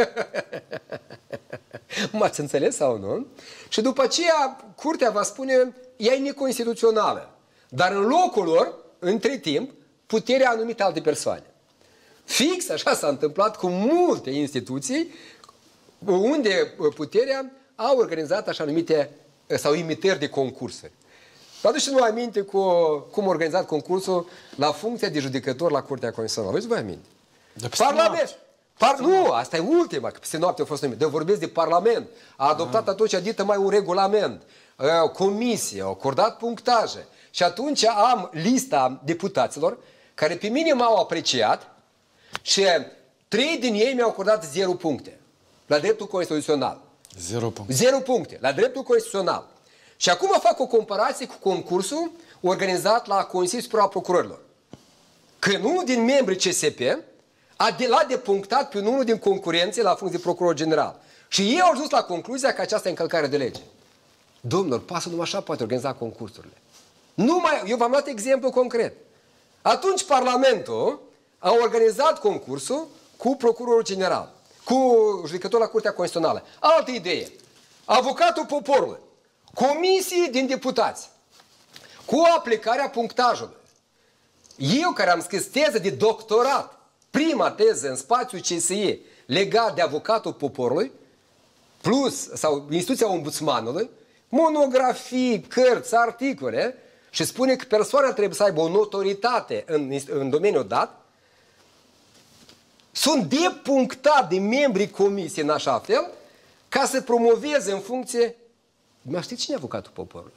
m-ați înțeles sau nu? Și după aceea, curtea va spune, ea e neconstituțională, dar în locul lor, între timp, puterea a numit alte persoane. Fix așa s-a întâmplat cu multe instituții, unde puterea a organizat așa numite, sau imitări de concursuri. Vă aduceți-vă aminte cum a organizat concursul la funcția de judecător la Curtea Constituțională. Aveți-vă aminte? Parlament! Nu, asta e ultima, că peste noapte a fost numit. Eu vorbesc de Parlament. A adoptat atunci, adică mai un regulament. Comisie, a acordat punctaje. Și atunci am lista deputaților care pe mine m-au apreciat și 3 din ei mi-au acordat 0 puncte la dreptul constituțional. 0 puncte. 0 puncte la dreptul constituțional. Și acum fac o comparație cu concursul organizat la Consiliul Superior al Procurorilor. Când unul din membrii CSP l-a depunctat pe unul din concurenții la funcție de procuror general. Și ei au ajuns la concluzia că aceasta e încălcare de lege. Domnilor, PAS-ul numai așa poate organiza concursurile. Eu v-am dat exemplu concret. Atunci Parlamentul a organizat concursul cu procurorul general, cu judecătorul la Curtea Constituțională. Altă idee. Avocatul poporului. Comisii din deputați. Cu aplicarea punctajului. Eu care am scris teză de doctorat prima teză în spațiul CSE legat de avocatul poporului, plus, sau instituția ombudsmanului, monografii, cărți, articole, și spune că persoana trebuie să aibă o notoritate în domeniul dat, sunt depunctat de membrii comisiei în așa fel ca să promoveze în funcție... Mai știți cine e avocatul poporului?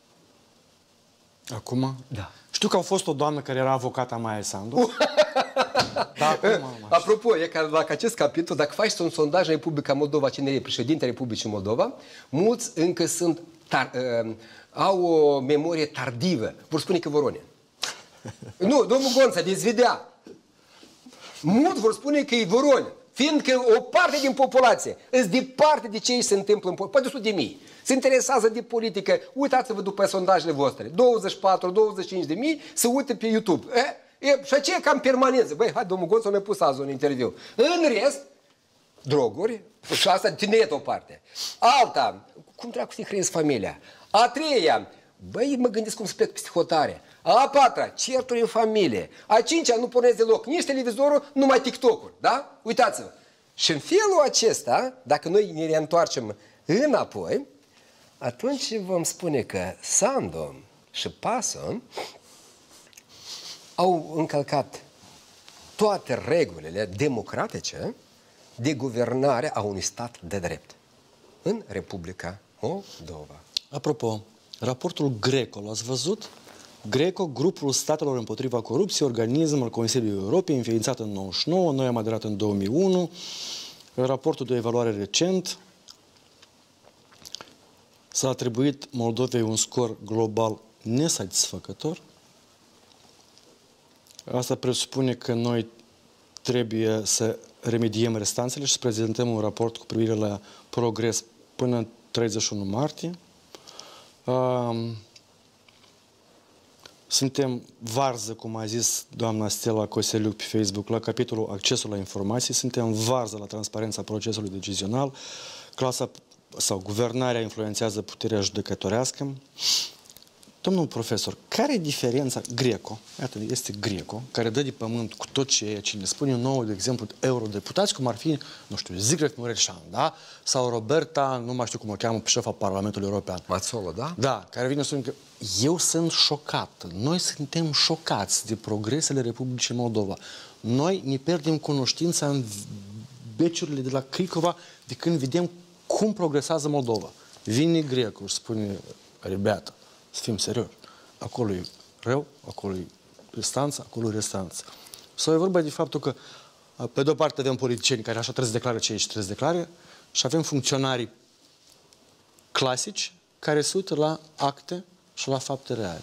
Acum? Da. Știu că a fost o doamnă care era avocata Maia Sandu. Da, acum, apropo, e că la acest capitol, dacă faci un sondaj în Republica Moldova, cine e președintele Republicii Moldova, mulți încă sunt au o memorie tardivă. Vor spune că Voronin. Nu, domnul Gonța, veți vedea. Mulți vor spune că e Voronin. Fiindcă o parte din populație îți departe de ce se întâmplă în poate 100 de mii. Se interesează de politică. Uitați-vă după sondajele voastre. 24-25 de mii se uită pe YouTube. Și aceea cam permanență. Băi, hai, domnul Gonța mi-a pus azi un interviu. În rest, droguri, și asta tineret o parte. Alta, cum dracu să-i creezi familia? A treia, băi, mă gândesc cum să plec peste hotare. A patra, certuri în familie. A cincea, nu pornesc deloc nici televizorul, numai TikTok-uri, da? Uitați-vă. Și în felul acesta, dacă noi ne reîntoarcem înapoi, atunci vom spune că Sandu și Paso au încălcat toate regulile democratice de guvernare a unui stat de drept în Republica Moldova. Apropo, raportul Greco, l-ați văzut? Greco, grupul statelor împotriva corupției, organism al Consiliului Europei, înființat în 99, noi am aderat în 2001, raportul de evaluare recent, s-a atribuit Moldovei un scor global nesatisfăcător. Asta presupune că noi trebuie să remediem restanțele și să prezentăm un raport cu privire la progres până în 31 martie. Suntem varză, cum a zis doamna Stella Coseliuc pe Facebook, la capitolul accesul la informații, suntem varză la transparența procesului decizional, clasa sau guvernarea influențează puterea judecătorească. Domnul profesor, care e diferența Greco? Iată, este Greco, care dă de pământ cu tot ceea ce ne spune nouă, de exemplu, eurodeputați, cum ar fi, nu știu, Zygmunt Mureșan, da? Sau Roberta, nu mai știu cum o cheamă, pe șefa Parlamentului European. Mazzolo, da? Da, care vine să spune că eu sunt șocat, noi suntem șocați de progresele Republicii Moldova. Noi ne pierdem cunoștința în beciurile de la Cricova de când vedem cum progresează Moldova. Vine Greco și spune, rebeată, să fim serioși. Acolo e rău, acolo e restanță, acolo e restanță. Sau e vorba de faptul că, pe de-o parte, avem politicieni care așa trebuie să declare ce aici trebuie să declare și avem funcționarii clasici care se uită la acte și la fapte reale.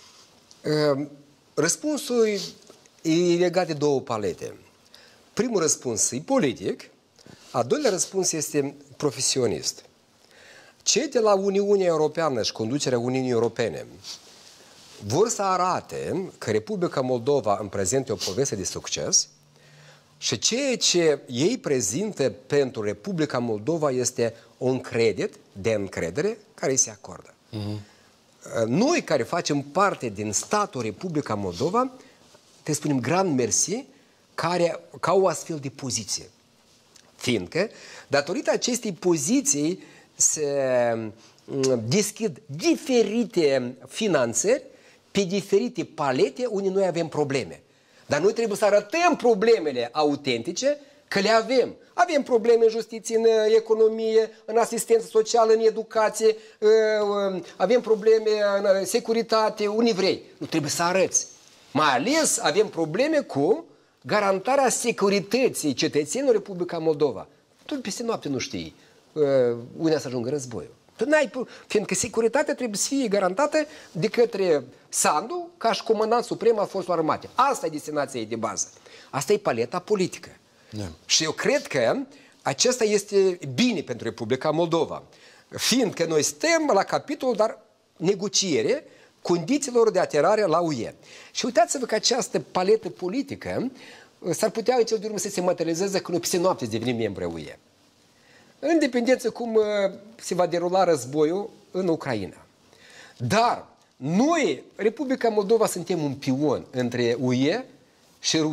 Răspunsul e legat de două palete. Primul răspuns e politic, a doilea răspuns este profesionist. Cei de la Uniunea Europeană și conducerea Uniunii Europene vor să arate că Republica Moldova în prezent e o poveste de succes și ceea ce ei prezintă pentru Republica Moldova este un credit de încredere care îi se acordă. Noi care facem parte din statul Republica Moldova, te spunem grand mersi ca o astfel de poziție. Fiindcă, datorită acestei poziții, se deschid diferite finanțări pe diferite palete unde noi avem probleme. Dar noi trebuie să arătăm problemele autentice că le avem. Avem probleme în justiție, în economie, în asistență socială, în educație, avem probleme în securitate, unde vrei. Nu trebuie să arăți. Mai ales avem probleme cu garantarea securității cetățenilor Republica Moldova. Tu peste noapte nu știi unde să ajungă războiul. Fiindcă securitatea trebuie să fie garantată de către Sandu ca și comandant suprem al forțelor armate. Asta e destinația ei de bază. Asta e paleta politică. Și eu cred că acesta este bine pentru Republica Moldova. Fiindcă noi stăm la capitolul, dar negociere condițiilor de aterare la UE. Și uitați-vă că această paletă politică s-ar putea în cel de urmă să se materializeze când peste noapte să devenim membri UE. În dependență cum se va derula războiul în Ucraina. Dar noi, Republica Moldova, suntem un pion între UE și Rusia.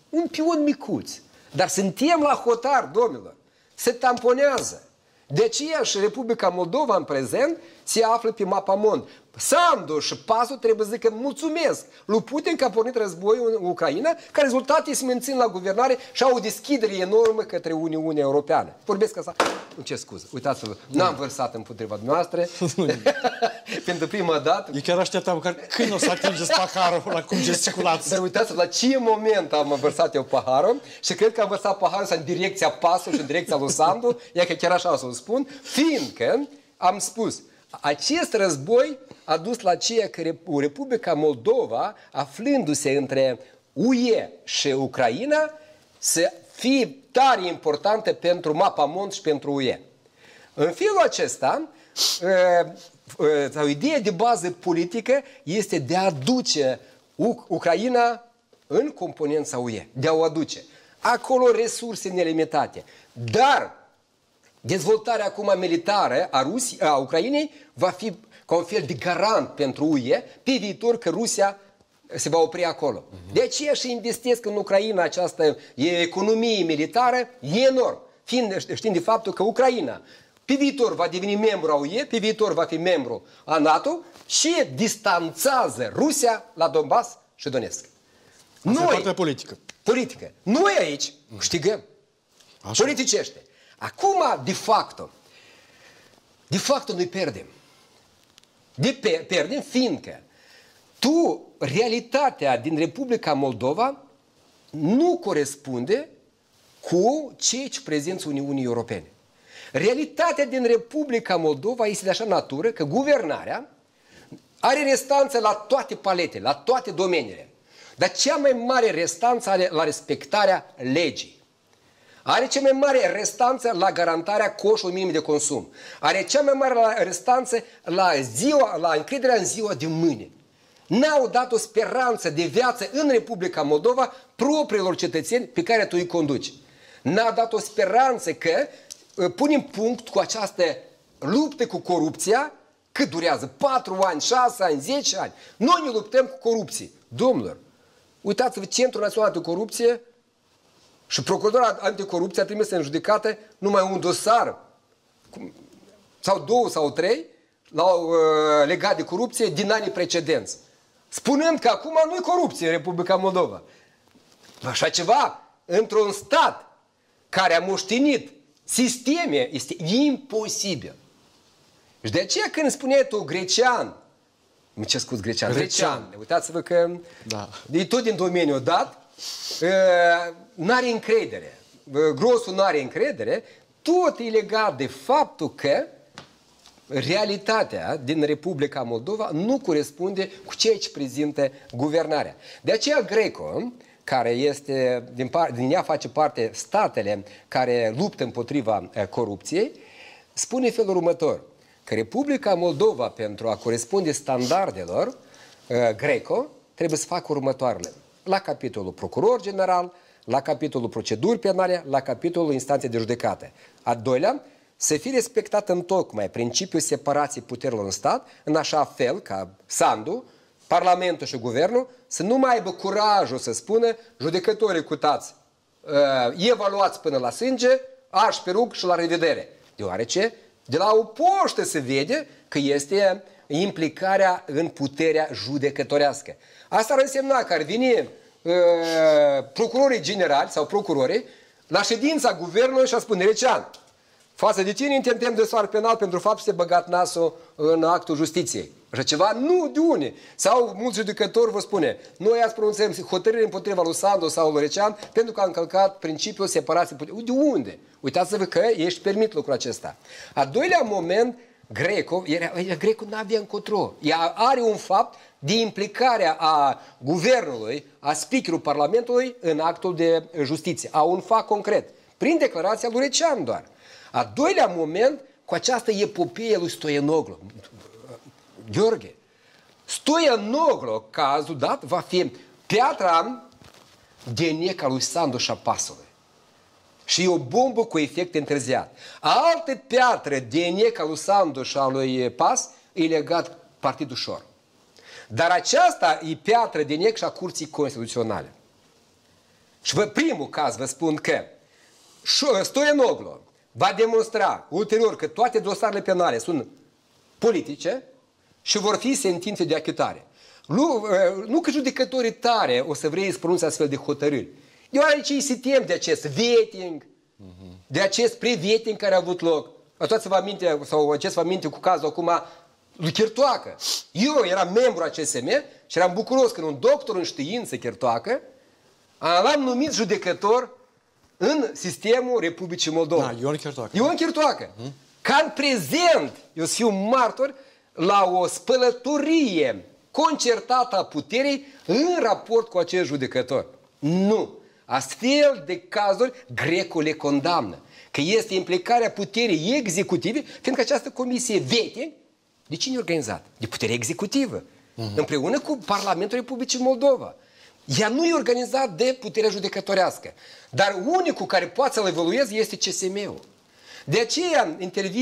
Un pion micuț. Dar suntem la hotar, domnilor. Se tamponează. De aceea și Republica Moldova în prezent se află pe mapamond. Sandu și Pasul trebuie să zică mulțumesc lui Putin că a pornit războiul în Ucraina, ca rezultat ei se mențin la guvernare și au o deschidere enormă către Uniunea Europeană. Vorbesc asta. Nu, ce scuză. Uitați-vă, n-am vărsat împotriva noastră. Pentru prima dată. Eu chiar așteptam că când o să atingeți paharul la cum gesticulați. Dar uitați-vă la ce moment am vărsat eu paharul și cred că am vărsat paharul în direcția Pasul și în direcția lui Sandu, ia că chiar așa o să o spun, fiindcă am spus, acest război a dus la ceea că Republica Moldova, aflându-se între UE și Ucraina, să fie tare importantă pentru mapamond și pentru UE. În felul acesta, ideea de bază politică este de a aduce Ucraina în componența UE, de a o aduce. Acolo resurse nelimitate. Dar dezvoltarea acum militară a Ucrainei va fi ca un fel de garant pentru UE pe viitor că Rusia se va opri acolo. De aceea și investesc în Ucraina această economie militară enorm, știind de faptul că Ucraina pe viitor va deveni membru a UE, pe viitor va fi membru a NATO și distanțează Rusia la Donbass și Donetsk. Asta e partea politică. Politică. Noi aici câștigăm. Politicește. Acum, de facto noi pierdem. Pierdem fiindcă realitatea din Republica Moldova nu corespunde cu ceea ce prezintă Uniunii Europene. Realitatea din Republica Moldova este de așa natură că guvernarea are restanță la toate paletele, la toate domeniile. Dar cea mai mare restanță are la respectarea legii. Are cea mai mare restanță la garantarea coșului minim de consum. Are cea mai mare restanță la încrederea în ziua de mâine. N-au dat o speranță de viață în Republica Moldova propriilor cetățeni pe care tu îi conduci. N-a dat o speranță că punem punct cu această luptă cu corupția, cât durează? 4 ani, 6 ani, 10 ani. Noi ne luptăm cu corupție. Domnilor, uitați-vă, Centrul Național de Corupție și Procuratura Anticorupție a trimis în judecată numai un dosar, sau 2 sau 3, legat de corupție din anii precedenți. Spunând că acum nu-i corupție în Republica Moldova. Așa ceva, într-un stat care a moștenit sisteme, este imposibil. Și de aceea când spuneai tu grecean, ce scuz grecean, uitați-vă că e tot din domeniul dat, n-are încredere. Grosul n-are încredere, tot e legat de faptul că realitatea din Republica Moldova nu corespunde cu ceea ce prezintă guvernarea. De aceea Greco, care este, din ea face parte statele care luptă împotriva corupției, spune felul următor, că Republica Moldova, pentru a corespunde standardelor Greco, trebuie să facă următoarele. La capitolul procuror general, la capitolul proceduri penale, la capitolul instanțe de judecată. A doilea, să fie respectat întocmai principiul separației puterilor în stat, în așa fel ca Sandu, Parlamentul și Guvernul să nu mai aibă curajul să spună judecătorii cutați, evaluați până la sânge, arși pe rug și la revedere. Deoarece de la o poștă se vede că este implicarea în puterea judecătorească. Asta ar însemna că ar veni procurorii generali sau procurorii la ședința guvernului și a spune, Recean, față de tine intentem dosar penal pentru fapt să te băgat nasul în actul justiției. Așa ceva? Nu, de unde? Sau mulți judecători vă spune, noi ați pronunțăm hotărâre împotriva lui Sandu sau lui Recean pentru că a încălcat principiul separației puterii. De unde? Uitați-vă că ești permit lucrul acesta. A doilea moment, Greco nu avea încotro. Ea are un fapt de implicarea a guvernului, a speakerului Parlamentului în actul de justiție. A un fapt concret. Prin declarația lui Recean doar. A doilea moment, cu această epopee lui Stoianoglu. Gheorghe, Stoianoglu, cazul dat, va fi piatra de neca lui Sandu și a Pasului. Și e o bombă cu efect întârziat. Altă piatră de neca lui Sandu și a lui Pas e legat Partidul Șor. Dar aceasta e piatră de nec și a Curții Constituționale. Și primul caz vă spun că Stoianoglu va demonstra ulterior că toate dosarele penale sunt politice și vor fi sentințe de achitare. Nu că judecătorii tare o să vrei să pronunțe astfel de hotărâri, deoarece ei se tem de acest vetting, de acest pre-vetting care a avut loc. Atunci vă aminte, sau acest vă aminte cu cazul acum lui Chirtoacă. Eu eram membru a CSM și eram bucuros că un doctor în știință, Chirtoacă, l-am numit judecător în sistemul Republicii Moldova. Ion Chirtoacă. Ion Chirtoacă. Ca în prezent, eu să fiu martor la o spălătorie concertată a puterii în raport cu acest judecător. Nu. Astfel de cazuri, Greco le condamnă. Că este implicarea puterii executive, fiindcă această comisie vetting, de cine e organizat? De puterea executivă. Împreună cu Parlamentul Republicii Moldova. Ea nu e organizat de puterea judecătorească. Dar unicul care poate să-l evolueze este CSM-ul. De aceea,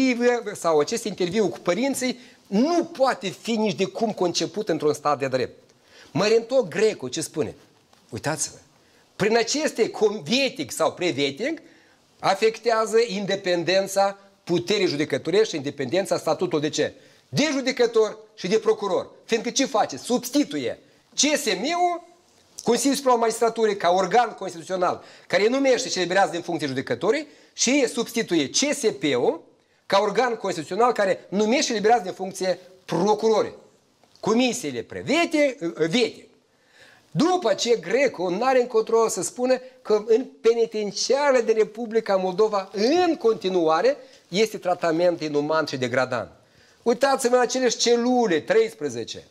acest interviu cu părinții nu poate fi nici de cum conceput într-un stat de drept. Mărentoc Greco ce spune? Uitați-vă, prin aceste vetting sau pre-vetting afectează independența puterii judecătorești și independența statutului de ce? De judecător și de procuror. Fiindcă ce face? Substituie CSM-ul, Consiliul Suprem al Magistraturii, ca organ constituțional care numește și eliberează din funcție judecătorii, și substituie CSP-ul ca organ constituțional care numește și eliberează din funcție procurorii. Comisiile pre-vetting. După ce Greco nu are încotro să spună că în penitenciarele din Republica Moldova în continuare este tratament inuman și degradant. Uitați-vă la acele celule 13,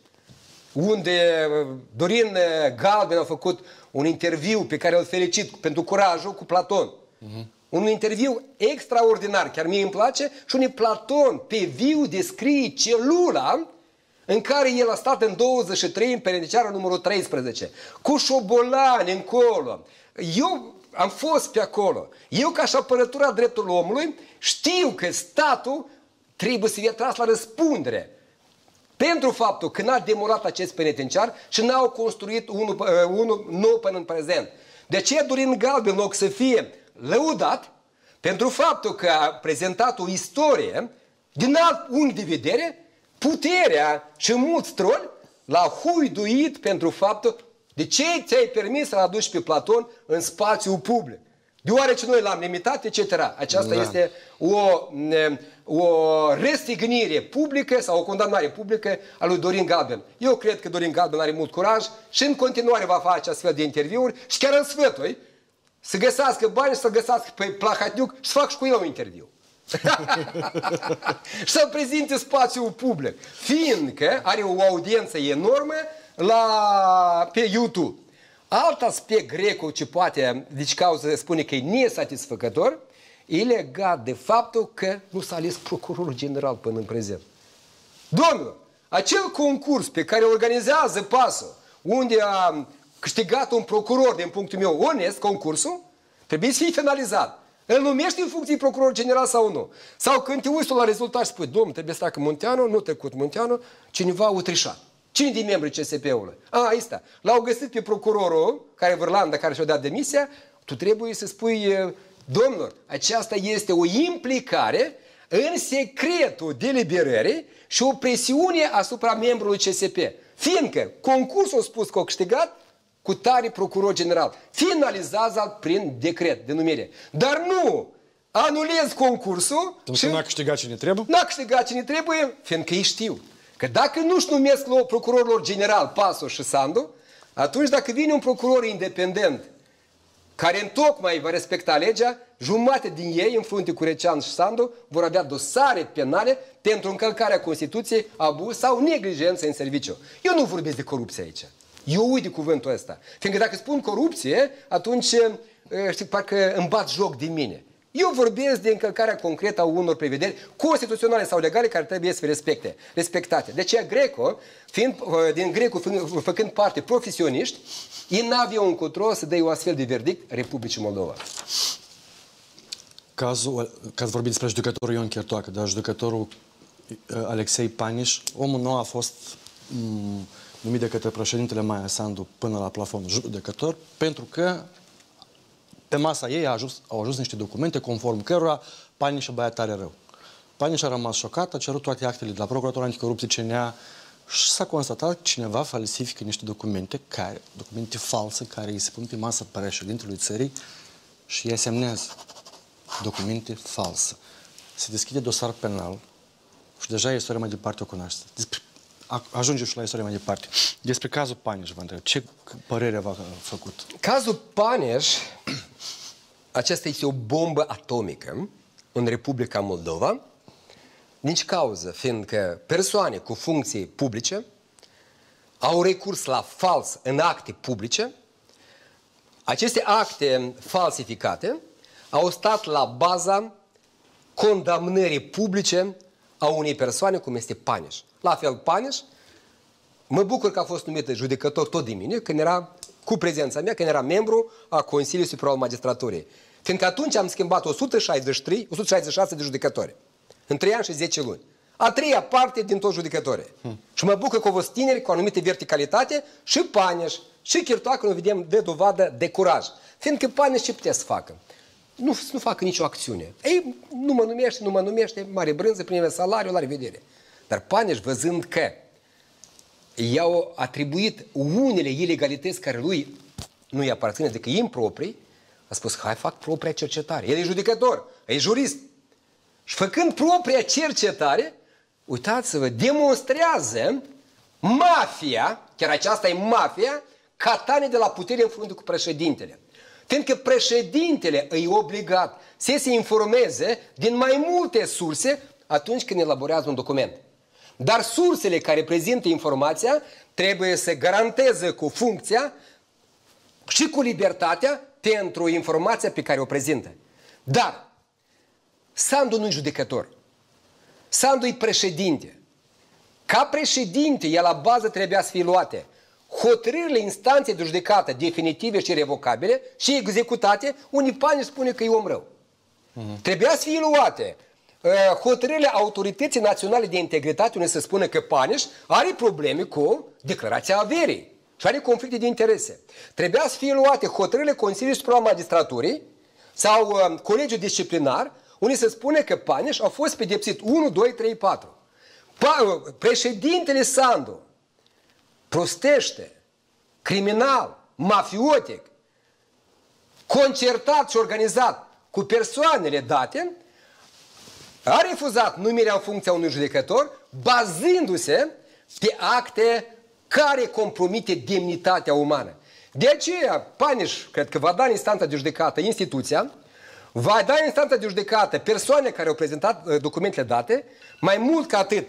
unde Dorin Galben a făcut un interviu pe care îl felicit pentru curajul cu Platon. Un interviu extraordinar, chiar mie îmi place, și unde Platon pe viu descrie celula în care el a stat în 23 în penitenciarul numărul 13, cu șobolani încolo. Eu am fost pe acolo. Eu, ca și apărătura drepturilor omului, știu că statul trebuie să fie tras la răspundere pentru faptul că n-a demolat acest penitenciar și n-au construit unul nou până în prezent. De aceea Dorin Galben, în loc să fie lăudat pentru faptul că a prezentat o istorie din alt unghi de vedere, puterea și mulți troli l-au huiduit pentru faptul de ce ți-ai permis să-l aduci pe Platon în spațiul public. Deoarece noi l-am limitat, etc. Aceasta este o răstignire publică sau o condamnare publică a lui Dorin Galben. Eu cred că Dorin Galben are mult curaj și în continuare va face astfel de interviuri și chiar în sfătui să găsească bani și să găsească pe Plahatniuc și să fac și cu el un interviu. Și să-l prezinte spațiul public, fiindcă are o audiență enormă pe YouTube. Alt aspect Greco ce poate, deci cauză spune că e nesatisfăcător, e legat de faptul că nu s-a ales procurorul general până în prezent. Domnul, acel concurs pe care organizează PASO, unde a câștigat un procuror, din punctul meu onest, concursul, trebuie să fie finalizat. Îl numești în funcție procuror general sau nu? Sau când te uiți la rezultat și spui, domnul, trebuie să treacă Munteanu, nu trecut Munteanu, cineva a trișat. Cine din membrii CSP-ului? Aici está. L-au găsit pe procurorul, care Vârlanda, care și-a dat demisia, tu trebuie să spui, domnilor, aceasta este o implicare în secretul deliberării și o presiune asupra membrului CSP. Fiindcă concursul a spus că a câștigat cu tare procuror general. Finalizează prin decret de numire. Dar nu anulez concursul. Și n-a câștigat cine trebuie? N-a câștigat cine trebuie, fiindcă ei știu că dacă nu-și numesc procurorilor general Paso și Sandu, atunci dacă vine un procuror independent care întocmai va respecta legea, jumătate din ei, în frunte cu Recean și Sandu, vor avea dosare penale pentru încălcarea Constituției, abuz sau neglijență în serviciu. Eu nu vorbesc de corupție aici. Eu uit de cuvântul ăsta. Fiindcă dacă spun corupție, atunci știi, parcă îmi bat joc de mine. Eu vorbesc de încălcarea concretă a unor prevederi constituționale sau legale care trebuie să fie respectate. De aceea Greco, făcând parte profesioniști, ei n-aveau încotro să dea o astfel de verdict Republicii Moldova. Cazul, că ați vorbit despre judecătorul Ion Chirtoacă, dar judecătorul Alexei Paniș, omul nou a fost numit de către președintele Maia Sandu până la plafon judecător, pentru că pe masa ei au ajuns niște documente conform cărora Paniș băia tare rău. Paniș a rămas șocat, a cerut toate actele de la Procuratura Anticorupție CNA și s-a constatat că cineva falsifică niște documente false care îi se pun pe masa președintelui țării și îi semnează documente false. Se deschide dosar penal și deja istoria mai departe o cunoaște. Ajungem și la istoria mai departe. Despre cazul Paniș, vă întreb, ce părere v-a făcut? Cazul Paniș, aceasta este o bombă atomică în Republica Moldova, din ce cauză? Fiindcă persoane cu funcții publice au recurs la fals în acte publice, aceste acte falsificate au stat la baza condamnării publice a unei persoane cum este Paniș. La fel, Paniș, mă bucur că a fost numit judecător tot de mine, când era cu prezența mea, când era membru a Consiliului Superior al Magistraturii. Fiindcă atunci am schimbat 166 de judecători. În 3 ani și 10 luni. A treia parte din toți judecătorii. Și mă bucur că au fost tineri cu o anumită verticalitate și Paniș și Chirtoacă, nu vedem, de dovadă de curaj. Fiindcă Paniș ce putea să facă? Nu facă nicio acțiune. Ei, nu mă numește, mare brânză, prime salariu, la revedere. Dar Paniș, văzând că i-au atribuit unele ilegalități care lui nu i aparține decât improprii, a spus, hai, fac propria cercetare. El e judecător, e jurist. Și făcând propria cercetare, uitați-vă, demonstrează mafia, chiar aceasta e mafia, catane de la putere în frunte cu președintele. Fiindcă președintele îi obligat să se informeze din mai multe surse atunci când elaborează un document. Dar sursele care prezintă informația trebuie să garanteze cu funcția și cu libertatea pentru informația pe care o prezintă. Dar Sandu nu-i judecător. Sandu-i președinte. Ca președinte, el la bază trebuia să fie luate hotărârile instanței de judecată definitive și revocabile și executate, unii Paniș spune că e om rău. Trebuia să fie luate hotărârile Autorității Naționale de Integritate, unde se spune că Paniș are probleme cu declarația averii și are conflicte de interese. Trebuia să fie luate hotărârile Consiliului Superior al Magistraturii sau Colegiul Disciplinar, unde se spune că Paniș a fost pedepsit 1, 2, 3, 4. Președintele Sandu prostește, criminal, mafiotic, concertat și organizat cu persoanele date, a refuzat numirea în funcția unui judecător, bazându-se pe acte care compromite demnitatea umană. De aceea, Paniș, cred că va da în instanța de judecată instituția, va da în instanța de judecată persoane care au prezentat documentele date, mai mult ca atât,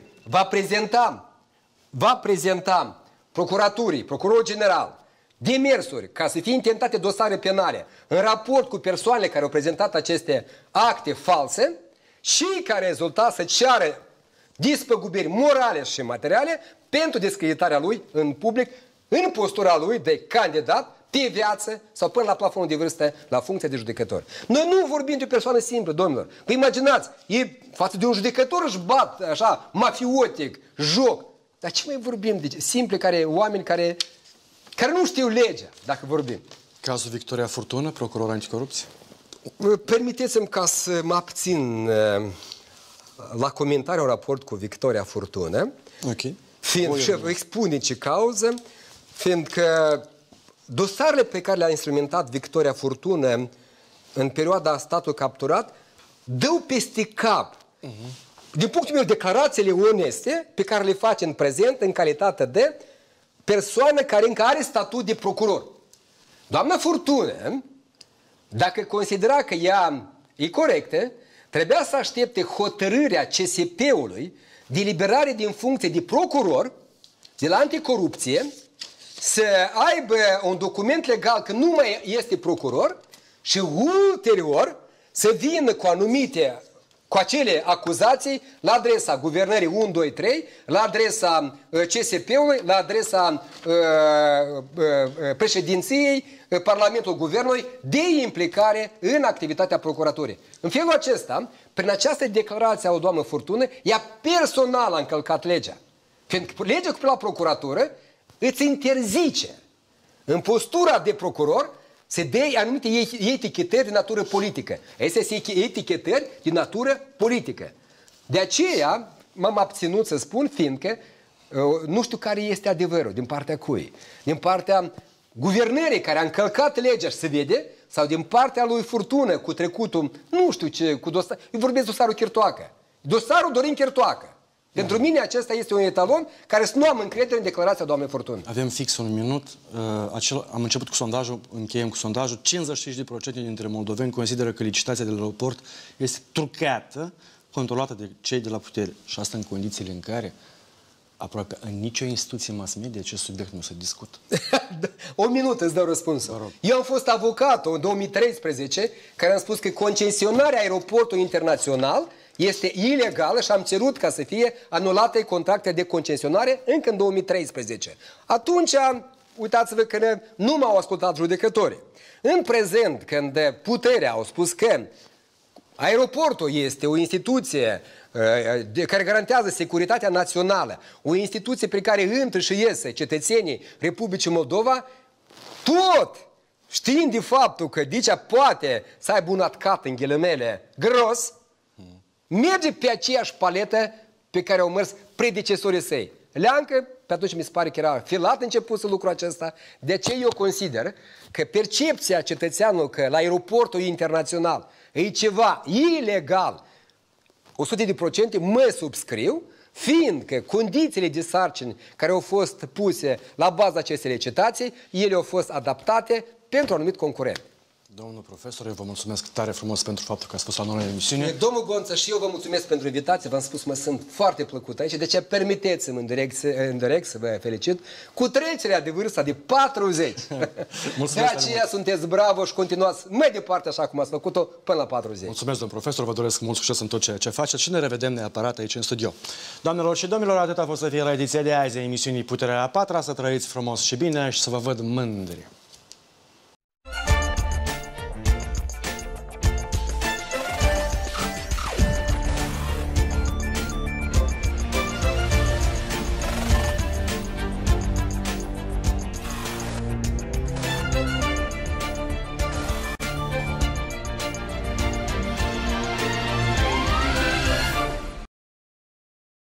va prezenta procuraturii, procurorul general, demersuri ca să fie intentate dosare penale în raport cu persoanele care au prezentat aceste acte false și ca rezultat să ceară despăgubiri morale și materiale pentru descreditarea lui în public, în postura lui de candidat pe viață sau până la plafonul de vârstă la funcția de judecător. Noi nu vorbim de o persoană simplă, domnilor. Vă imaginați, ei față de un judecător își bat așa, mafiotic, joc. Dar ce mai vorbim de simple oameni care nu știu legea, dacă vorbim? Cazul Victoria Furtună, procuror anticorupție? Permiteți-mi ca să mă abțin la comentariul în raport cu Victoria Furtună. Ok. Și vă expune ce cauză, fiindcă dosarele pe care le-a instrumentat Victoria Furtună în perioada statului capturat dau peste cap. Din punctul meu, declarațiile oneste pe care le face în prezent în calitate de persoană care încă are statut de procuror. Doamna Furtună, dacă considera că ea e corectă, trebuia să aștepte hotărârea CSP-ului de liberare din funcție de procuror de la anticorupție, să aibă un document legal că nu mai este procuror și ulterior să vină cu acele acuzații la adresa guvernării 1, 2, 3, la adresa CSP-ului, la adresa președinției, Parlamentul Guvernului, de implicare în activitatea procuraturii. În felul acesta, prin această declarație a o doamnă Furtună, ea personal a încălcat legea. Fiindcă legea cu la procuratură îți interzice în postura de procuror Se dă anumite etichetări de natură politică. Astea sunt etichetări de natură politică. De aceea m-am abținut să spun, fiindcă nu știu care este adevărul, din partea cui. Din partea guvernării care a încălcat legea și se vede, sau din partea lui Furtună cu trecutul, nu știu ce, cu dosar. Eu vorbesc dosarul Chirtoacă. Dosarul Dorin Chirtoacă. Pentru mine acesta este un etalon care să nu am încredere în declarația doamnei Furtună. Avem fix un minut. Am început cu sondajul, încheiem cu sondajul. 55% dintre moldoveni consideră că licitația de la aeroport este trucată, controlată de cei de la putere. Și asta în condițiile în care aproape în nicio instituție mass media acest subiect nu se discută. O minută îți dau răspunsul. Eu am fost avocat în 2013 care am spus că concesionarea aeroportului internațional este ilegală și am cerut ca să fie anulate contracte de concesionare încă în 2013. Atunci, uitați-vă că nu m-au ascultat judecătorii. În prezent, când puterea au spus că aeroportul este o instituție care garantează securitatea națională, o instituție prin care intră și iese cetățenii Republicii Moldova, tot știind de faptul că Dicea poate să aibă un atcat în ghilimele gros, merge pe aceeași paletă pe care au mers predecesorii săi. Leancă, pe atunci mi se pare că era filat început lucrul acesta, de aceea eu consider că percepția cetățeanului că la aeroportul internațional e ceva ilegal, 100% mă subscriu, fiindcă condițiile de sarcini care au fost puse la baza acestei licitații, ele au fost adaptate pentru un anumit concurent. Domnul profesor, eu vă mulțumesc tare frumos pentru faptul că a spus la noi în emisiune. Domnul Gonță, și eu vă mulțumesc pentru invitație, v-am spus, mă sunt foarte plăcut aici, de ce permiteți-mi în direct să vă felicit cu trecerea de vârsta de 40. De aceea sunteți bravo și continuați mai departe așa cum ați făcut-o până la 40. Mulțumesc, domnul profesor, vă doresc mult succes în tot ceea ce faceți și ne revedem neapărat aici în studio. Doamnelor și domnilor, atât a fost să fie la ediția de azi a emisiunii Puterea a Patra, să trăiți frumos și bine și să vă văd mândri.